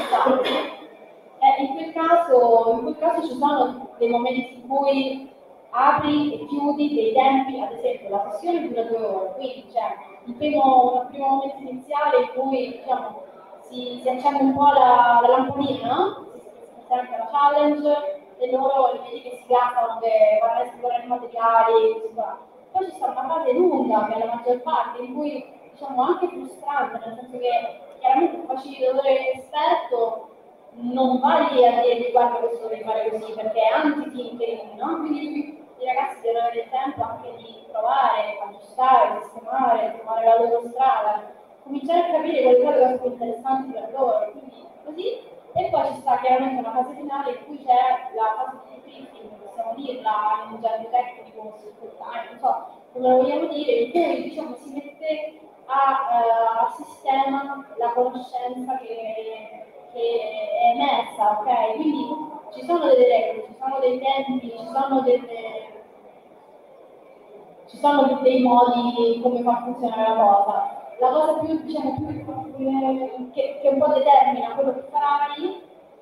eh, in quel caso, in quel caso ci sono dei momenti in cui apri e chiudi dei tempi, ad esempio la sessione dura due ore, quindi c'è il primo, il primo momento iniziale in cui diciamo, si, si accende un po' la, la lampadina, no? Si presenta la challenge e loro vedi che si gasano, che vanno a esplorare i materiali e così qua. Poi ci sta una fase lunga, che è la maggior parte, in cui diciamo anche frustrante, nel senso che chiaramente il facilitatore esperto non va lì a dire guarda questo devi fare così perché è anti-tinkering, no? Quindi i ragazzi devono avere il tempo anche di provare, aggiustare, sistemare, trovare la loro strada, cominciare a capire quali sono le cose più interessanti per loro, quindi così. E poi ci sta chiaramente una fase finale in cui c'è la fase di briefing, possiamo dirla in un gergo tecnico, non so come lo vogliamo dire, in cui diciamo si mette a, uh, a sistema la conoscenza che che è emersa, ok? Quindi ci sono delle regole, ci sono dei tempi, ci sono delle, ci sono dei modi come far funzionare la cosa. La cosa più, diciamo, più che, che un po' determina quello che farai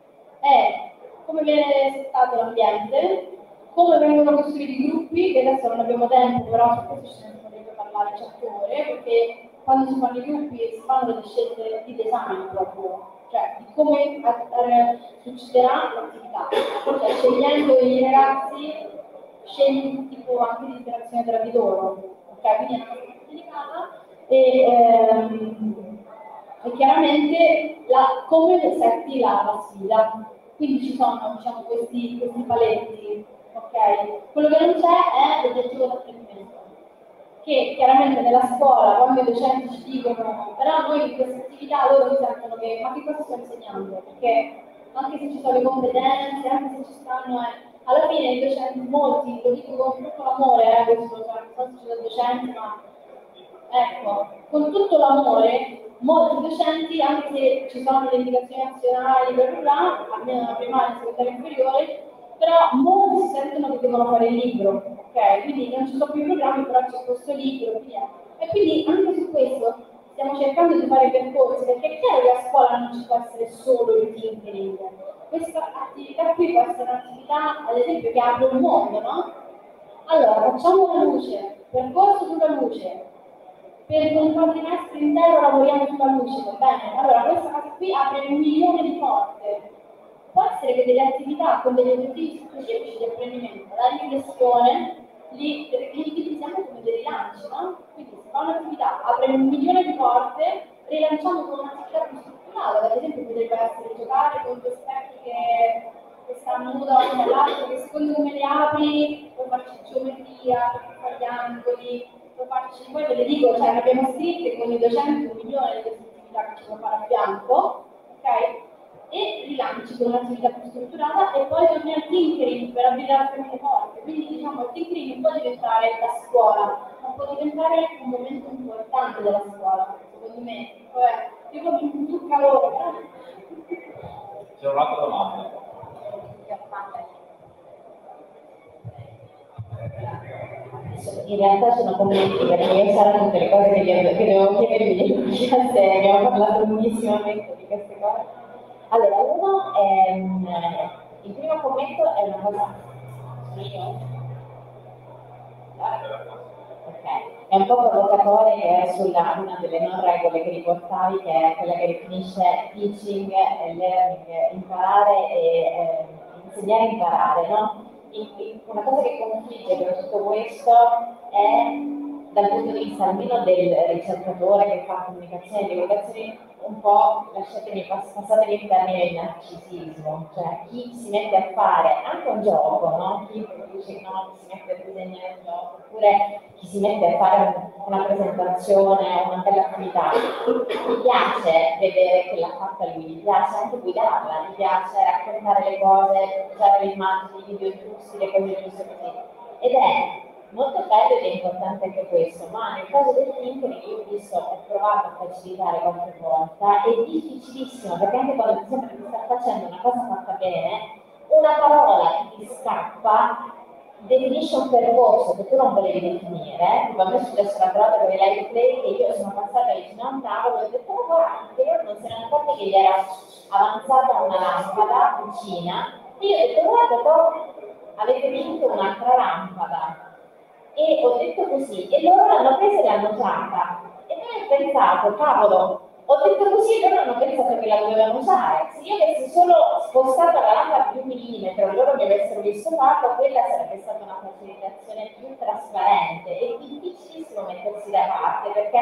è come viene settato l'ambiente, come vengono costruiti i gruppi, che adesso non abbiamo tempo, però su questo ce ne potrebbe parlare certe ore, perché quando si fanno i gruppi si fanno delle scelte di design proprio, cioè di come eh, succederà l'attività. Cioè, scegliendo i ragazzi, scegli un tipo anche di interazione tra di loro, ok? Quindi è una cosa molto delicata e, ehm, e chiaramente la, come setti la, la sfida. Quindi ci sono diciamo, questi, questi paletti, ok? Quello che non c'è è l'obiettivo d'apprendimento, che chiaramente nella scuola, quando i docenti ci dicono, però noi in questa attività loro si sentono che, ma che cosa sto insegnando? Perché anche se ci sono le competenze, anche se ci stanno, eh, alla fine i docenti, molti, lo dico con tutto l'amore, eh, questo cioè, non so se c'è il docente, ma ecco, con tutto l'amore, molti docenti, anche se ci sono le indicazioni nazionali, bla bla bla, almeno nella primaria e secondaria inferiore, però molti si sentono che devono fare il libro, ok? Quindi non ci sono più programmi, però c'è questo libro, e via. E quindi anche su questo stiamo cercando di fare percorsi, perché è chiaro che a scuola non ci può essere solo il tinkering. Questa attività qui può essere un'attività, ad esempio, che apre un mondo, no? Allora, facciamo la luce, percorso sulla luce. Per un quadrimestre intero lavoriamo sulla luce, va bene? Allora, questa cosa qui apre un milione di porte. Può essere che delle attività con degli obiettivi specifici di apprendimento, la riflessione, li, li utilizziamo come dei rilanci, no? Quindi se fa un'attività, apre un milione di porte, rilanciamo con un'attività più strutturale, ad esempio potrebbe essere giocare con due specchi che, che stanno nuda dall'altro, che secondo come li apri, puoi farci geometria, puoi fare gli angoli, puoi farci, poi ve le dico, cioè ne abbiamo scritte con i docenti un milione di queste attività che ci può fare a fianco, ok? E rilanci con un'attività più strutturata e poi torni al tinkering per aprire altre porte. Quindi diciamo il tinkering non può diventare la scuola, ma può diventare un momento importante della scuola, secondo me. Cioè, io proprio un più calore. C'è un'altra domanda. In realtà sono commenti perché io sarò tutte le cose che, devo, che devo chiedervi in classe, abbiamo parlato lungissimamente di queste cose. Allora, uno è, um, il primo commento è una cosa. Ok, è un po' provocatore che è sulla una delle non regole che riportavi, che è quella che definisce teaching e learning, imparare e eh, insegnare e imparare, no? Una cosa che confligge con tutto questo è, dal punto di vista almeno del ricercatore che fa comunicazione e divulgazione, un po', lasciatemi passare il termine di narcisismo, cioè chi si mette a fare anche un gioco, no? Chi produce, no? Chi si mette a disegnare un gioco, oppure chi si mette a fare una presentazione, una bella attività, gli piace vedere che l'ha fatta lui, gli piace anche guidarla, gli piace raccontare le cose, usare le immagini, i video giusti, le cose giuste così. Ed è molto bello ed è importante anche questo, ma nel caso del tinkering io ho visto, ho provato a facilitare qualche volta, è difficilissimo, perché anche quando ti sembra che sta facendo una cosa fatta bene, una parola che ti scappa definisce un percorso che tu non volevi definire. Tipo a me è successo una volta con i live play che io sono passata vicino a un tavolo e ho detto oh guarda, che loro non si erano accorti che gli era avanzata una lampada vicina e io ho detto guarda, avete vinto un'altra lampada. E ho detto così, e loro l'hanno presa e l'hanno usata. E poi ho pensato, cavolo, ho detto così e loro hanno pensato che la dovevano usare. Se io avessi solo spostato la lampada più millimetro e loro mi avessero visto fatto, quella sarebbe stata una facilitazione più trasparente. È difficilissimo mettersi da parte, perché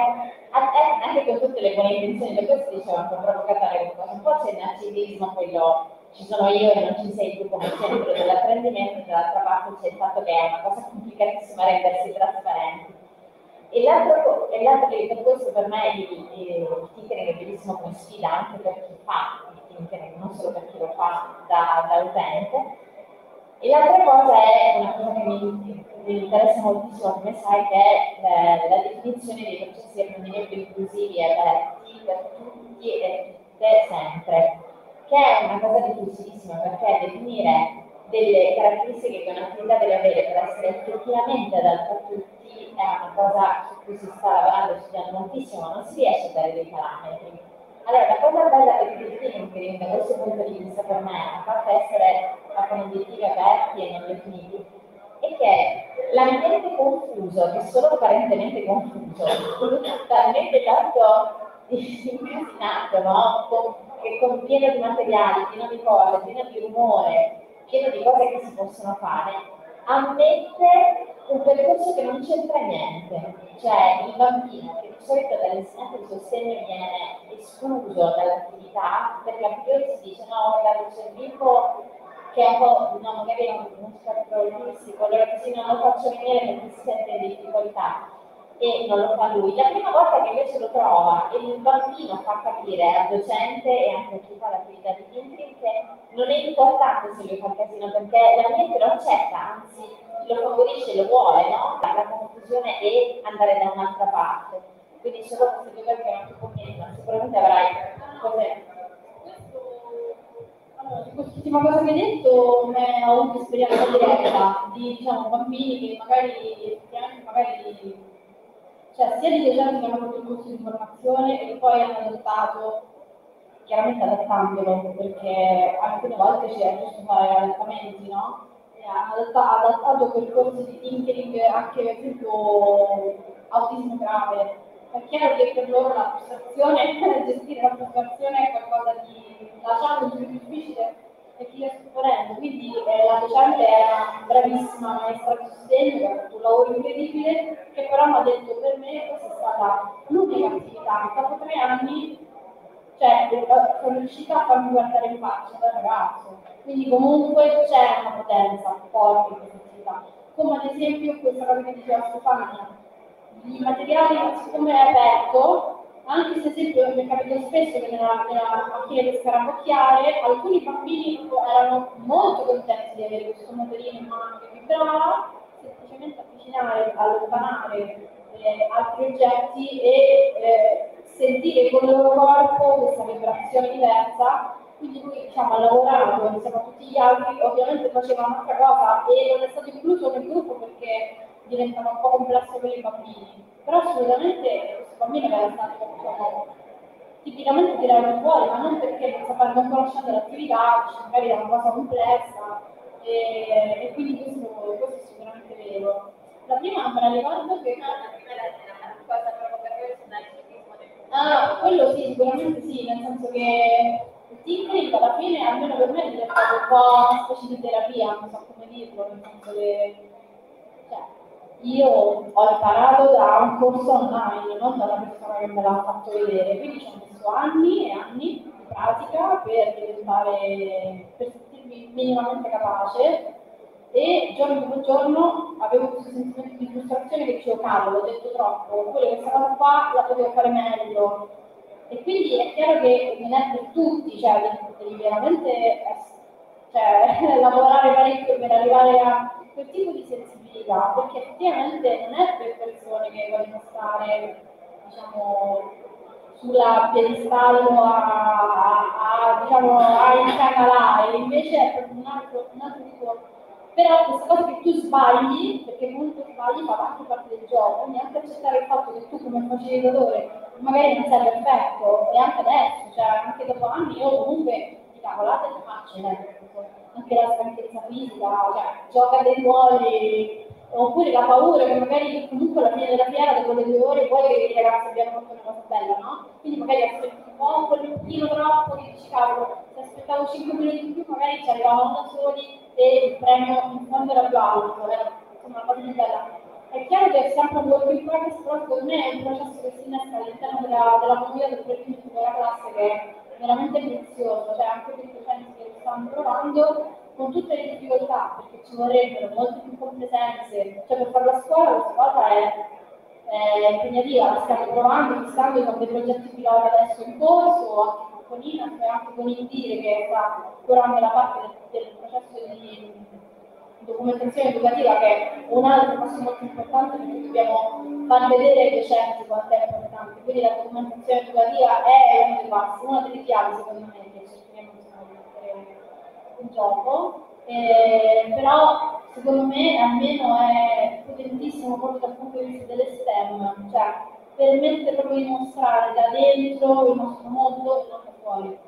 anche con tutte le buone intenzioni, da questo diceva un po' provocatore, un po' c'è il narcisismo, quello ci sono io e non ci sei tu come centro dell'apprendimento, dall'altra parte c'è il fatto che è una cosa complicatissima rendersi trasparenti. E l'altro, e l'altro per questo per me il, il, il tinkering è bellissimo come sfida anche per chi fa il tinkering, non solo per chi lo fa da, da utente. E l'altra cosa è una cosa che mi, mi interessa moltissimo, come sai, che è la, la definizione dei processi di apprendimento inclusivi e aperti per tutti e tutte sempre, che è una cosa difficilissima, perché definire delle caratteristiche che un'attività deve avere per essere effettivamente adatta a tutti è una cosa su cui si sta lavorando e studiando moltissimo, ma non si riesce a dare dei parametri. Allora, la cosa bella del tinkering, da questo punto di vista per me, a parte essere con obiettivi aperti e non definiti, è che l'ambiente confuso, che è solo apparentemente confuso, talmente tanto incasinato, no? Che con pieno di materiali, pieno di cose, pieno di rumore, pieno di cose che si possono fare, ammette un percorso che non c'entra niente. Cioè il bambino che di solito dall'insegnante di sostegno viene escluso dall'attività, perché a priori si dice no, guarda, c'è il bimbo che è un po', no, magari è uno spettro autistico, allora così non lo faccio venire perché si sente in difficoltà e non lo fa lui. La prima volta che invece lo trova e il bambino fa capire al docente e anche a chi fa l'attività di tinkering che non è importante se lui fa casino, perché l'ambiente lo accetta, anzi lo favorisce, lo vuole, no? La confusione e andare da un'altra parte. Quindi solo queste due cose che non ti conviene, ma sicuramente avrai cose. Allora, quest'ultima cosa che hai detto è ho avuto esperienza diretta di diciamo, bambini che magari effettivamente magari cioè sia di docenti che hanno fatto il corso di formazione e poi hanno adottato, chiaramente adattandolo, perché alcune volte c'è giusto fare adattamenti, no? E hanno adattato, adattato percorsi di tinkering anche per esempio autismo grave. È chiaro che per loro la frustrazione, gestire la frustrazione è qualcosa di lasciato più difficile e chi è scoprendo. Quindi eh, la docente era bravissima maestra di sostegno, che ha fatto un lavoro incredibile, che però mi ha detto per me questa è stata l'unica attività che dopo tre anni cioè, sono riuscita a farmi guardare in faccia da ragazzo. Quindi comunque c'è una potenza forte in questa attività. Come ad esempio questa cosa che diceva Stefania, i materiali, siccome è aperto, anche se esempio mi è capitato spesso che nella, nella macchina di scarabocchiare alcuni bambini erano molto contenti di avere questo motorino in mano che vibrava, semplicemente avvicinare, allontanare eh, altri oggetti e eh, sentire con il loro corpo questa vibrazione diversa. Quindi lui, diciamo, ha lavorato insieme a tutti gli altri, ovviamente faceva un'altra cosa e non è stato incluso nel gruppo perché diventava un po' complesso per i bambini. Però assolutamente questo bambino era stato, diciamo, tipicamente tirato fuori, ma non perché non sapeva, non conoscendo l'attività, magari era una cosa complessa, e, e quindi questo, questo è sicuramente vero. La prima non me la ricordo che... cosa proprio per questo dal ciclismo del Ah, quello sì, sicuramente sì, nel senso che il tinkering alla fine, almeno per me, è diventato un po' una specie di terapia, non so come dirlo, nel senso che cioè, io ho imparato da un corso online, non da una persona che me l'ha fatto vedere, quindi ci ho messo anni e anni di pratica per diventare, per sentirmi minimamente capace. E giorno dopo giorno avevo questo sentimento di frustrazione che dicevo, cavolo, ho detto troppo, quello che questa cosa qua la potevo fare meglio. E quindi è chiaro che non è per tutti, cioè devi veramente cioè, lavorare parecchio per arrivare a quel tipo di sensibilità, perché effettivamente non è per persone che vogliono stare, diciamo, sulla piedistallo a, a, a, diciamo, a incanalare, invece è proprio un altro, un altro tipo. Però questa cosa che tu sbagli, perché comunque sbagli fa anche parte del gioco, quindi anche accettare il fatto che tu come facilitatore magari non sei perfetto, e anche adesso, cioè anche dopo anni io comunque di cavolate ne faccio, né? Anche la stanchezza fisica, cioè gioca dei ruoli, oppure la paura che magari comunque alla fine della fiera, dopo le due ore, vuoi che i ragazzi abbiano fatto una cosa bella, no? Quindi magari aspetti un po', un pochino troppo, che dici cavolo, se aspettavo cinque minuti in più magari ci arrivavamo da soli e il premio in fondo era più alto, era insomma una cosa più bella. È chiaro che è sempre un work in progress, però secondo me è un processo che si innesca all'interno della, della comunità del progetto della classe che è veramente prezioso, cioè anche per i docenti che lo stanno provando, con tutte le difficoltà, perché ci vorrebbero molte più competenze, cioè per fare la scuola questa cosa è, è impegnativa, la stiamo provando, fissando con dei progetti pilota adesso in corso, anche con Inas e anche con Indire che sta curando la parte del, del processo di documentazione educativa, che è un altro passo molto importante perché dobbiamo far vedere ai docenti quanto è importante. Quindi la documentazione educativa è uno dei passi, una delle chiavi secondo me che cercheremo di mettere in gioco, eh, però secondo me almeno è potentissimo proprio dal punto di vista delle STEM, cioè permette proprio di mostrare da dentro il nostro mondo e non da fuori.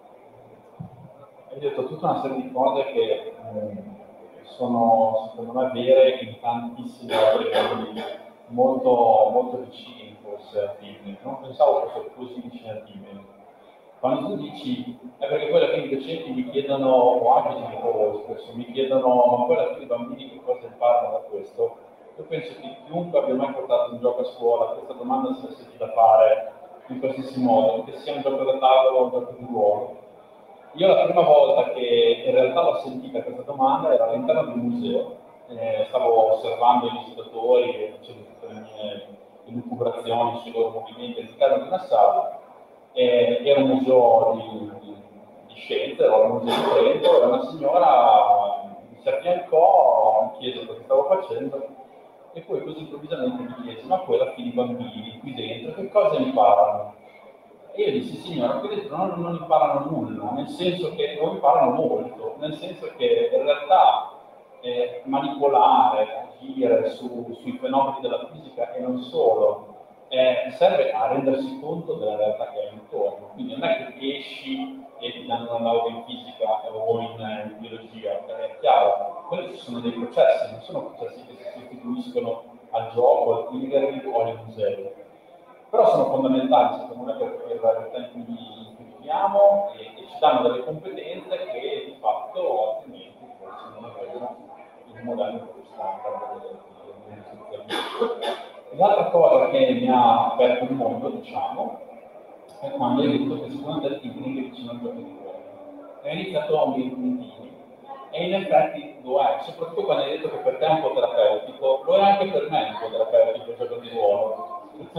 Hai detto tutta una serie di cose che um, sono secondo me vere in tantissimi altri mondi molto, molto vicini forse a Disney. Non pensavo fosse così vicino a Disney. Quando tu dici, è perché poi alla fine i docenti mi chiedono, o anche i genitori spesso, mi chiedono, ma poi alla fine i bambini che cosa imparano da questo? Io penso che chiunque abbia mai portato un gioco a scuola, questa domanda si è sentita fare in qualsiasi modo, che sia un gioco da tavolo o un gioco di ruolo. Io la prima volta che in realtà l'ho sentita questa domanda era all'interno di un museo, eh, stavo osservando i visitatori e facevo tutte le mie elucubrazioni sui loro movimenti all'interno di una sala, eh, era un museo di, di, di scienze, era un museo di Trento, e una signora mi si affiancò, mi chiese cosa stavo facendo e poi così improvvisamente mi chiese, ma poi alla fine i bambini qui dentro che cosa imparano? E io dissi, signora, qui dentro non, non imparano nulla, nel senso che non imparano molto, nel senso che in realtà eh, manipolare, agire su, sui fenomeni della fisica e non solo, eh, serve a rendersi conto della realtà che hai intorno. Quindi non è che esci e ti danno una laurea in fisica o in, in biologia, è chiaro, quelli sono dei processi, non sono processi che si sostituiscono al gioco, al tinkering o ai musei. Però sono fondamentali secondo me per la realtà in cui viviamo e, e ci danno delle competenze che di fatto altrimenti forse non avrebbero il modello più standard dell'organizzazione. L'altra cosa che mi ha aperto il mondo, diciamo, è quando hai detto che secondo te il tinkering è vicino al gioco di ruolo. È iniziato a un puntini E in effetti lo è, soprattutto quando hai detto che per te è un po' terapeutico, lo è anche per me un po' terapeutico il gioco di ruolo. In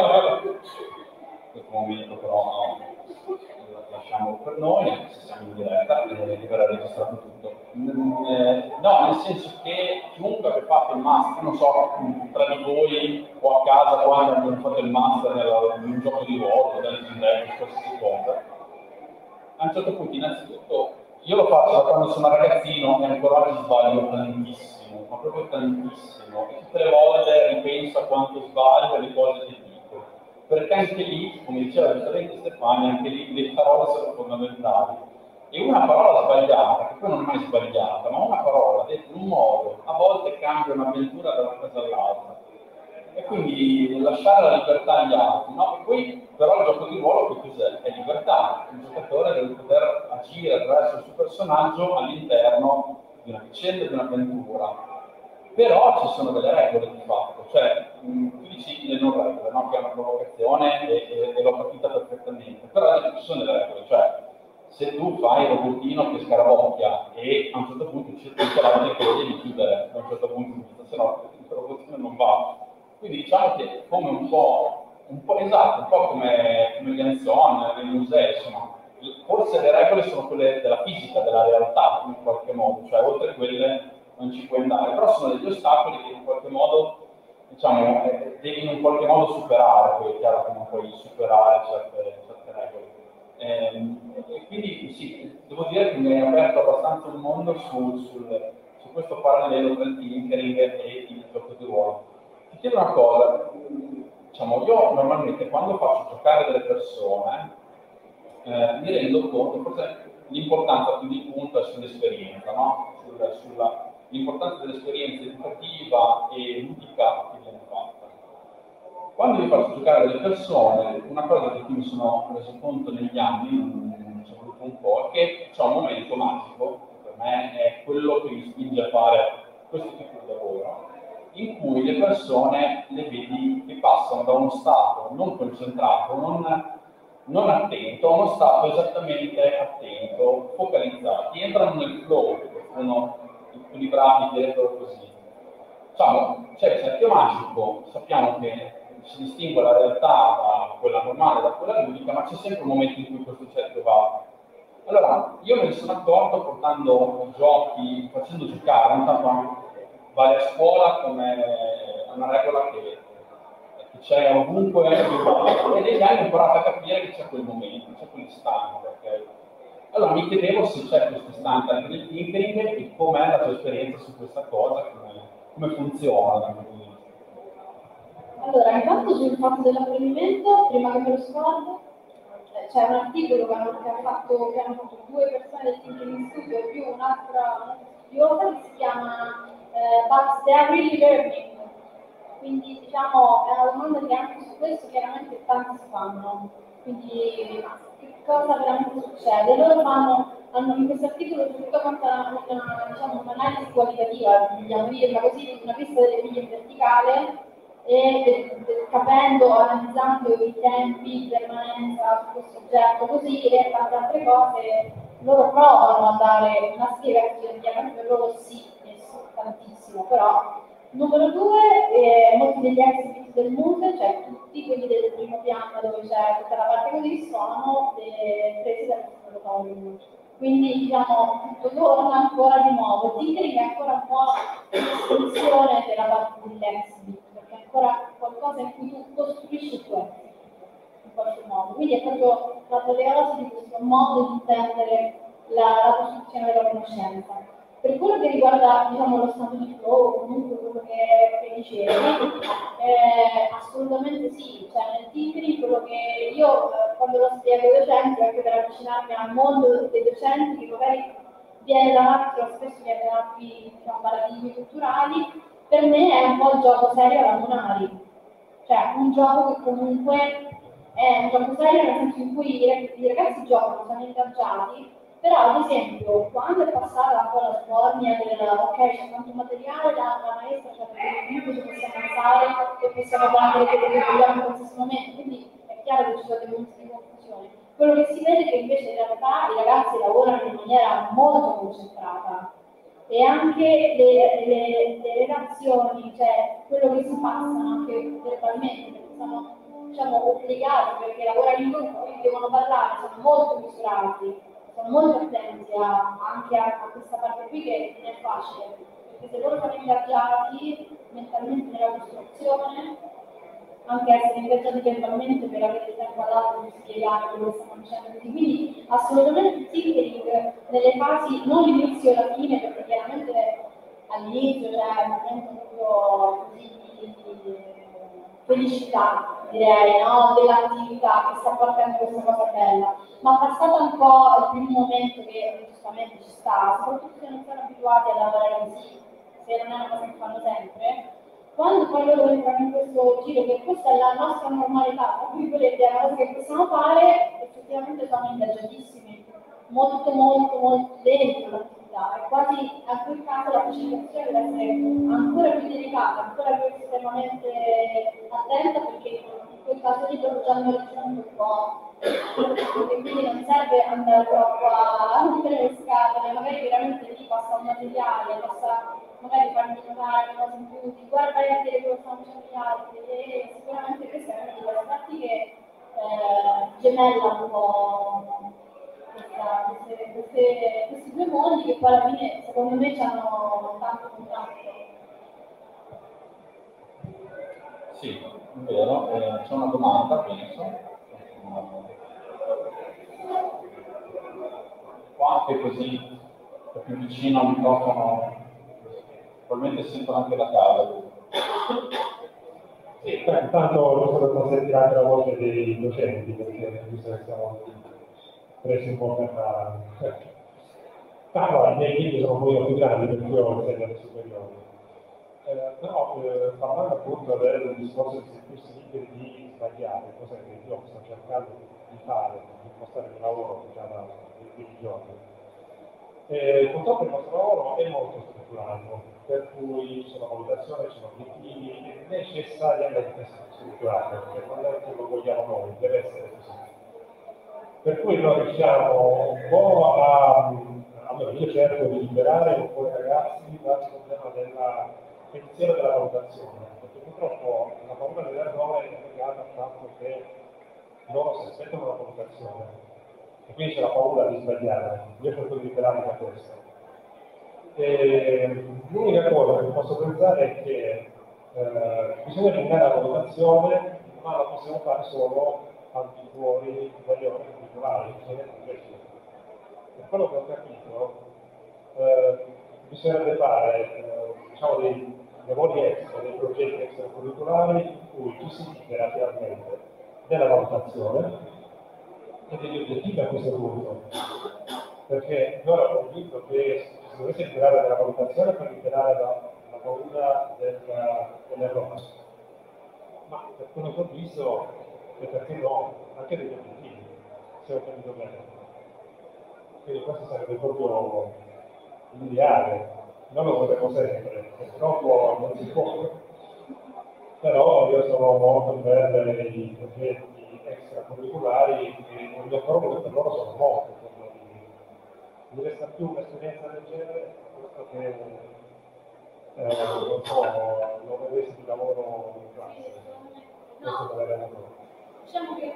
questo momento però no, lasciamo per noi, anche se siamo in diretta e verrà registrato tutto. Mm, eh, no, nel senso che chiunque abbia fatto il master, non so, tra di voi o a casa quando abbiamo fatto il master in un gioco di ruolo, Dungeons and Dragons, qualsiasi cosa, a un certo punto innanzitutto io lo faccio da quando sono ragazzino e ancora oggi sbaglio tantissimo, ma proprio tantissimo, e tutte le volte ripenso a quanto sbaglio e le cose che dico, perché anche lì, come diceva giustamente Stefania, anche lì le parole sono fondamentali, e una parola sbagliata, che poi non è mai sbagliata, ma una parola detta in un modo, a volte cambia un'avventura da una cosa all'altra. E quindi lasciare la libertà agli altri, no? E poi però il gioco di ruolo che cos'è? È libertà, il giocatore deve poter agire attraverso il suo personaggio all'interno di una vicenda, di un'avventura. Però ci sono delle regole di fatto, cioè mh, tu dici le non regole, no? Che è una provocazione e, e, e l'ho capita perfettamente, però ci sono delle regole, cioè se tu fai il robottino che scarabocchia e a un certo punto c'è tutta la gente che lo devi chiudere, a un certo punto di vista, se no il robottino non va. Quindi diciamo che come un po', un po' esatto, un po' come, come gli Anson, nei musei, insomma, forse le regole sono quelle della fisica, della realtà in qualche modo, cioè oltre quelle non ci puoi andare, però sono degli ostacoli che in qualche modo, diciamo, eh, devi in qualche modo superare, poi è chiaro che non puoi superare certe, certe regole. Ehm, e quindi sì, devo dire che mi hai aperto abbastanza il mondo su, sul, su questo parallelo tra il tinkering e il gioco di ruolo. Ti chiedo una cosa, diciamo, io normalmente quando faccio giocare delle persone eh, mi rendo conto, forse l'importanza più di punto è sull'esperienza, no? Sul, sulla, l'importanza dell'esperienza educativa e ludica che viene fatta. Quando io faccio giocare delle persone, una cosa di cui mi sono reso conto negli anni, ci è voluto un po', è che c'è un momento magico, che per me è quello che mi spinge a fare questo tipo di lavoro, in cui le persone le vedi che passano da uno stato non concentrato, non, non attento, a uno stato esattamente attento, focalizzati, entrano nel flow, perché sono equilibrati, direttoro così. Diciamo, c'è il cerchio magico, sappiamo che si distingue la realtà da quella normale da quella ludica, ma c'è sempre un momento in cui questo cerchio va. Allora, io me ne sono accorto portando giochi, facendo giocare, intanto vai a scuola come una regola che, che c'è ovunque e negli anni ho imparato a capire che c'è quel momento, c'è quell'istante. Okay? Allora mi chiedevo se c'è questo istante anche nel tinkering e com'è la tua esperienza su questa cosa, come, come funziona. Allora, intanto sul fatto dell'apprendimento, prima che me lo scordo, c'è un articolo che hanno, che hanno, fatto, che hanno fatto due persone del Thinking Studio più un'altra studiosa che si chiama eh, But They Are Really Learning. Quindi diciamo è una domanda che anche su questo chiaramente tanti si fanno. Quindi che cosa veramente succede? Loro fanno, hanno in questo articolo tutta quanta una, una, diciamo, un'analisi qualitativa, vogliamo dirla così, una vista delle figlie in verticale, e de, de, capendo, analizzando i tempi di permanenza su questo oggetto così e tante altre cose, loro provano a dare una spiegazione, chiaramente per loro sì, è tantissimo, però numero due, eh, molti degli exhibit del mondo, cioè tutti quelli del primo piano dove c'è tutta la parte così, sono eh, presi dal laboratorio. Quindi diciamo tutto torna ancora di nuovo, il tinkering è ancora un po' l'estensione della parte dell'exhibit, perché è ancora qualcosa in cui tu costruisci il tuo exhibit, in qualche modo. Quindi è proprio la teoria di questo modo di intendere la, la costruzione della conoscenza. Per quello che riguarda diciamo, lo stato di flow, comunque quello che, che dicevi, eh, assolutamente sì, cioè nel tinkering quello che io eh, quando lo spiego ai docenti, anche per avvicinarmi al mondo dei docenti, che magari viene da altri, spesso viene da altri diciamo, paradigmi culturali, per me è un po' il gioco serio alla Monari, cioè un gioco che comunque è un gioco serio nel senso in cui i ragazzi giocano, sono ingaggiati. Però, ad esempio, quando è passata un po' la sbornia del ok, c'è tanto materiale, la, la maestra c'è tutto ci possiamo alzare e possiamo dare quello che vogliamo in qualsiasi momento, quindi è chiaro che ci sono dei momenti di confusione. Quello che si vede è che invece in realtà i ragazzi lavorano in maniera molto concentrata, e anche le, le, le relazioni, cioè quello che si passano anche verbalmente, perché sono diciamo, obbligati perché lavorano in gruppo, quindi devono parlare, sono molto misurati, sono molto attenti a, anche a, a questa parte qui che non è facile, perché se loro sono ingaggiati mentalmente nella costruzione, anche essere ingaggiati verbalmente per avere il tempo all'altro di spiegare quello che stanno dicendo. Quindi assolutamente il tinkering nelle fasi, non l'inizio e la fine, perché chiaramente all'inizio c'è un momento proprio così di felicità, direi, no? Dell'attività che sta portando questa cosa bella. Ma passato un po' il primo momento che giustamente ci sta, soprattutto se non sono abituati a lavorare così, se non è una cosa che fanno sempre, quando poi loro entrano in questo giro, che questa è la nostra normalità, tra virgolette, è una cosa che possiamo fare, effettivamente sono ingaggiatissimi, molto molto molto dentro l'attività, e quasi a quel caso la facilitazione deve essere ancora più delicata, ancora più estremamente attenta, perché in quel caso lì proprio già hanno raggiunto un po', e quindi non serve andare troppo a rompere le scatole, magari veramente lì passa un materiale, passa magari farmi notare cose in più, di guarda vai a vedere come stanno facendo gli altri, e sicuramente queste è una di quelle parti che eh, gemellano un po' questa, queste, queste, questi due mondi che poi alla fine secondo me hanno tanto contatto. Sì, è vero, eh, c'è una domanda, penso. Qua che così è più vicino al microfono, probabilmente sentono anche da casa. Sì, beh, intanto lo sapevo sentire anche la voce dei docenti, perché visto che siamo presi un po' per la... Ah, no, i miei figli sono molto più grandi perché io insegno alle superiori. Eh, però eh, parlando appunto del discorso di sentirsi liberi di sbagliare, cosa che io sto cercando di fare, di impostare il lavoro già da quindici giorni. Eh, purtroppo il nostro lavoro è molto strutturato, per cui ci sono valutazioni, ci sono obiettivi necessariamente strutturati, perché non è che lo vogliamo noi, deve essere così. Per cui noi riusciamo un po' a, allora io cerco di liberare un po' i ragazzi dal problema della pensiero della valutazione, perché purtroppo la paura dell'errore è legata al fatto che loro si aspettano la valutazione e quindi c'è la paura di sbagliare. Io cerco di liberarli da questo. E l'unica cosa che posso pensare è che eh, bisogna eliminare la valutazione, ma la possiamo fare solo al di fuori dagli organi curriculari, bisogna proteggerli. Per quello che ho capito, eh, bisognerebbe fare eh, diciamo, dei lavori extra, dei progetti extracurriculari in cui ci si libera finalmente della valutazione e degli obiettivi a questo punto. Perché io ero convinto che si dovesse liberare dalla valutazione per liberare la, la paura del, dell'errore. Ma per quello che ho visto, e perché no, anche degli obiettivi, se ho capito bene. Quindi questo sarebbe proprio l'ideale, non lo vorremmo sempre, purtroppo non si può. Però io sono molto per i progetti extracurriculari e non mi accorgo che per loro sono molto. Mi resta più un'esperienza del genere, questo che eh, non so, nove mesi di lavoro in classe. Questo deve avere lavoro. Diciamo che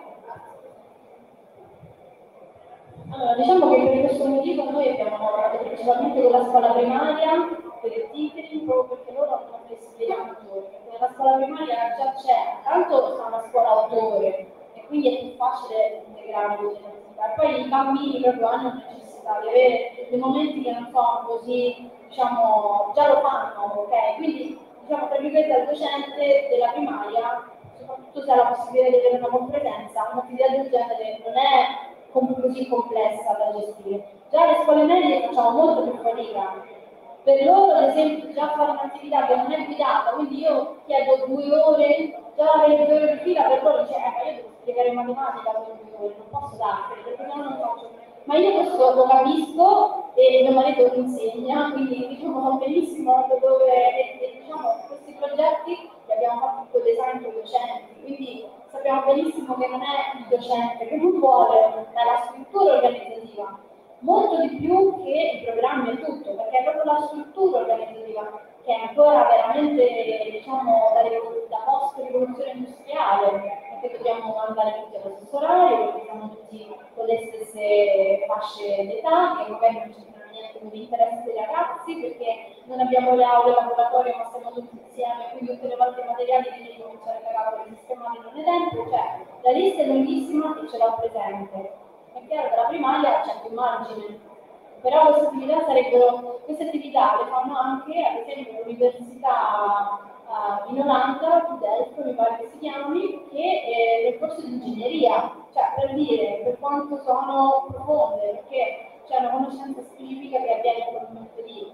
Allora, diciamo che per questo motivo noi abbiamo lavorato principalmente con la scuola primaria, per il tinkering, proprio perché loro hanno flessibilità maggiore. Nella scuola primaria già c'è, tanto sta una scuola autore e quindi è più facile integrare queste attività. Poi i bambini proprio hanno necessità di avere dei momenti che non sono così, diciamo, già lo fanno, ok? Quindi, diciamo, tra virgolette, al docente della primaria, soprattutto se ha la possibilità di avere una competenza, un'attività del genere non è così complessa da gestire. Già alle scuole medie facciamo molto più fatica. Per loro, ad esempio, già fare un'attività che non è guidata, quindi io chiedo due ore, già avere due ore di fila, per loro dice, eh, io devo spiegare matematica per due ore, non posso dartene, perché no non faccio. Ma io questo lo capisco e mio marito insegna, quindi diciamo so benissimo dove, e, e diciamo, questi progetti li abbiamo fatti con design con i docenti, quindi sappiamo benissimo che non è il docente che non vuole, è la struttura organizzativa. molto di più che i programmi e tutto, perché è proprio la struttura organizzativa che è ancora veramente, diciamo, da, da post-rivoluzione industriale, perché dobbiamo andare tutti allo stesso orario, perché siamo tutti con le stesse fasce d'età, che magari non c'entrano niente con l'interesse dei ragazzi, perché non abbiamo le aule laboratorio ma siamo tutti insieme, quindi tutte le volte materiali devi cominciare a cagare per sistemare non è tempo, cioè la lista è lunghissima e ce l'ho presente. È chiaro che la primaria c'è più margine, però queste attività sarebbero, queste attività le fanno anche, ad esempio, l'università uh, in Olanda, Delft, mi pare che si chiami, che eh, nel corso di ingegneria, cioè per dire per quanto sono profonde, perché c'è una conoscenza specifica che avviene in quel momento lì.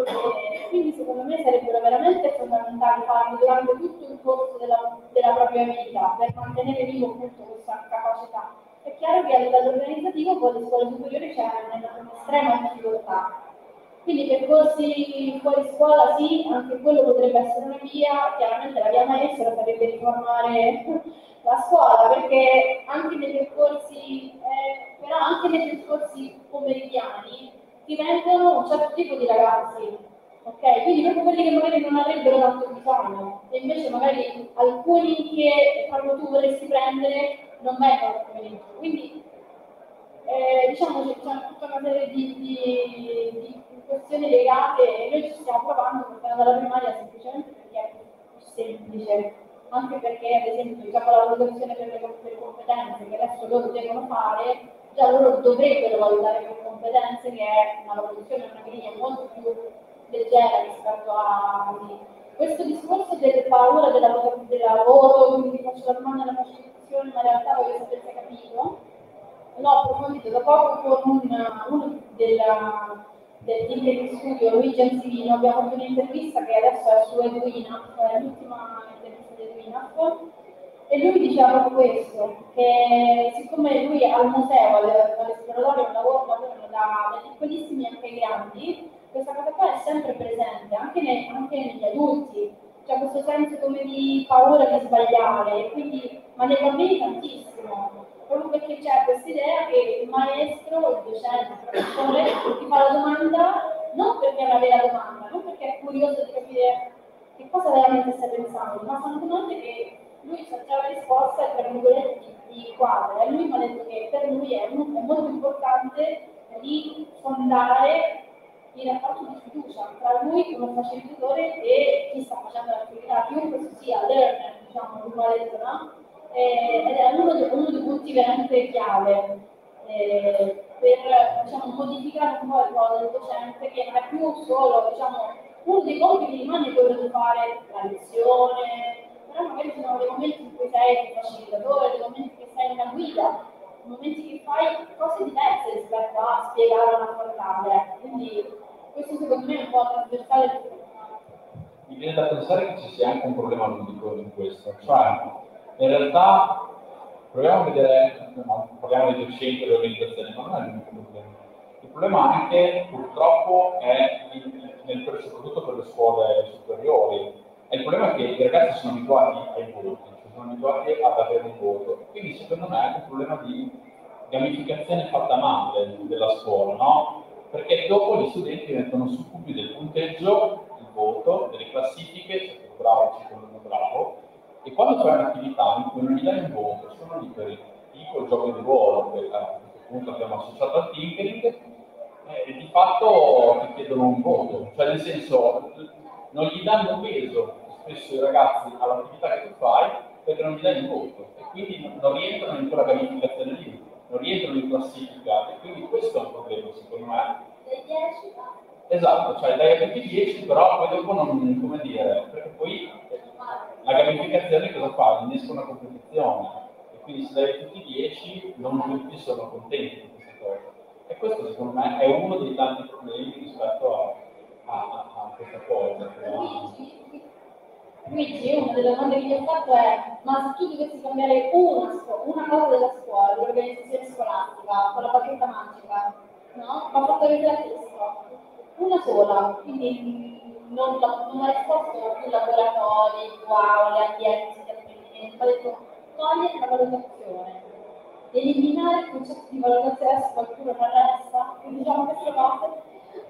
E quindi secondo me sarebbero veramente fondamentali farlo durante tutto il corso della, della propria vita, per mantenere vivo appunto questa capacità. È chiaro che a livello organizzativo poi le scuole superiori c'è un'estrema difficoltà. Quindi percorsi fuori scuola sì, anche quello potrebbe essere una via, chiaramente la via maestra sarebbe riformare la scuola, perché anche nei percorsi, eh, però anche nei percorsi pomeridiani diventano un certo tipo di ragazzi, ok? Quindi proprio quelli che magari non avrebbero tanto bisogno, e invece magari alcuni che proprio tu vorresti prendere non vengono al pomeriggio. Quindi eh, diciamo che c'è tutta una serie di, di, di questioni legate e noi ci stiamo provando portando dalla primaria semplicemente perché è più semplice, anche perché ad esempio diciamo, la valutazione per le, per le competenze che adesso loro devono fare, già loro dovrebbero valutare per competenze, che è una valutazione, una griglia molto più leggera rispetto a così. Questo discorso delle paure della, della lavoro, quindi faccio la domanda alla Costituzione, ma in realtà voglio sapere se capito. L'ho approfondito da poco con un, uno della, del team di studio, Luigi Anzivino, abbiamo fatto un'intervista che adesso è su EduINAF, è l'ultima intervista di EduINAF, e lui diceva proprio questo, che siccome lui al museo, all'esploratorio, lavorano da piccolissimi anche ai grandi, questa cosa qua è sempre presente, anche, nei, anche negli adulti, c'è questo senso come di paura di sbagliare, quindi, ma nei bambini tantissimo. Proprio perché c'è questa idea che il maestro, il docente, il professore ti fa la domanda non perché è una vera domanda, non perché è curioso di capire che cosa veramente stai pensando, ma sono domande che lui sa già la risposta e tra virgolette di quadra. E lui mi ha detto che per lui è, è molto importante di fondare il rapporto di fiducia tra lui come facilitatore e chi sta facendo l'attività, chiunque sia learner, diciamo, come ha detto, no? Eh, ed è uno, uno dei punti veramente chiave eh, per diciamo, modificare un po' il ruolo del docente, che non è più solo diciamo, uno dei compiti rimane quello di fare la lezione, però magari ci sono dei momenti in cui sei il facilitatore, dei momenti che sei una guida, dei momenti che fai cose diverse rispetto a spiegare una frontale. Quindi questo secondo me è un po' trasversale. Mi viene da pensare che ci sia anche un problema ludico in questo, cioè in realtà proviamo a vedere, no, parliamo dei docenti e delle organizzazioni, ma non è l'unico problema. Il problema anche purtroppo è nel, soprattutto per le scuole superiori. E il problema è che i ragazzi sono abituati ai voti, sono abituati ad avere un voto. Quindi secondo me è anche un problema di gamificazione fatta male della scuola, no? Perché dopo gli studenti diventano succubi del punteggio, il voto, delle classifiche, se sei bravo, se sei bravo, e quando fai un'attività in cui non gli dai un voto, sono lì per il piccolo gioco di ruolo, che a questo punto abbiamo associato al tinkering, e di fatto ti chiedono un voto, cioè nel senso non gli danno peso spesso i ragazzi all'attività che tu fai perché non gli dai un voto e quindi non rientrano in quella gamificazione lì, non rientrano in classifica e quindi questo è un problema secondo me. Dai dieci? Esatto, cioè dai a tutti dieci però poi dopo non, come dire, perché poi la gamificazione cosa fa? Innesca una competizione e quindi se dai a tutti dieci non tutti sono contenti di questa cosa. E questo secondo me è uno dei tanti problemi rispetto a, a, a, a questa cosa. Luigi, una delle domande che gli ho fatto è: ma se tu dovessi cambiare una, una cosa della scuola, dell'organizzazione scolastica, con la bacchetta magica, no? Ma fatto riflettere, una sola, quindi non la, non ha risposto più laboratori, più aule, ambienti di apprendimento, ha detto togliere la valutazione. Eliminare il concetto di valutazione, se qualcuno non resta, quindi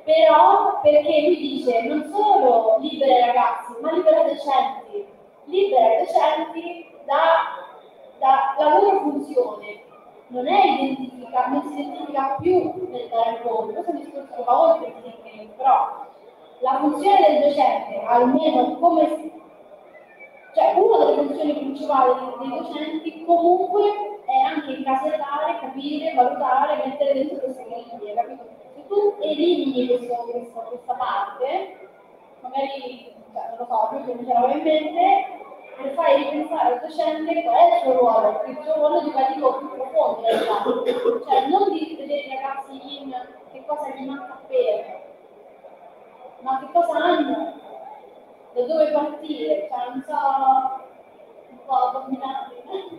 Però perché lui dice non solo libera i ragazzi, ma libera i docenti, libera i docenti da, da la loro funzione. Non è identifica, non si identifica più nel dare conto, questo è un discorso che va oltre il thinking, però la funzione del docente, almeno come, cioè una delle funzioni principali dei docenti comunque è anche incasellare, capire, valutare, mettere dentro queste griglie, capito? Se tu elimini questo, questo, questa parte, magari, cioè, non lo so, più che mi ce l'avevo in mente, e fai ripensare al docente qual è il suo ruolo, il suo ruolo educativo più profondo in realtà, cioè non di vedere i ragazzi in che cosa gli manca per, ma che cosa hanno, da dove partire, cioè non so, un po' dominante.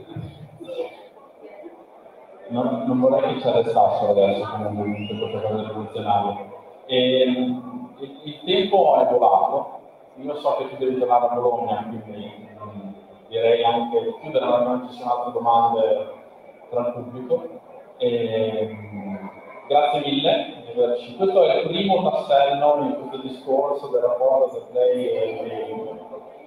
Non, non vorrei che ci arrestassero adesso come movimento queste cose rivoluzionarie. E, il, il tempo è volato, io so che tu devi tornare a Bologna, quindi mh, direi anche di chiudere, non ci sono altre domande tra il pubblico. E, mh, grazie mille di averci. Questo è il primo tassello in questo discorso del rapporto tra play e game.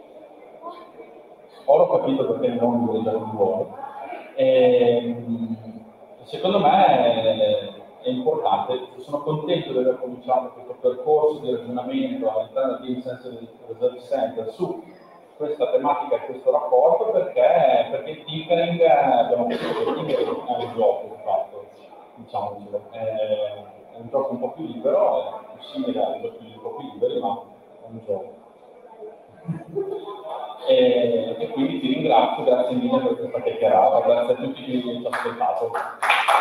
Ora ho capito perché non mi vedo di nuovo. E, secondo me è, è importante, sono contento di aver cominciato questo percorso di ragionamento all'interno di Game Sensory Research Center su questa tematica e questo rapporto perché, perché il tinkering, abbiamo capito che il tinkering è un gioco di fatto, diciamocelo, è, è un gioco un po' più libero, è più simile ai giochi un po' più liberi, ma è un gioco. E, e quindi ti ringrazio, grazie mille per questa chiacchierata, grazie a tutti che mi hanno ascoltato.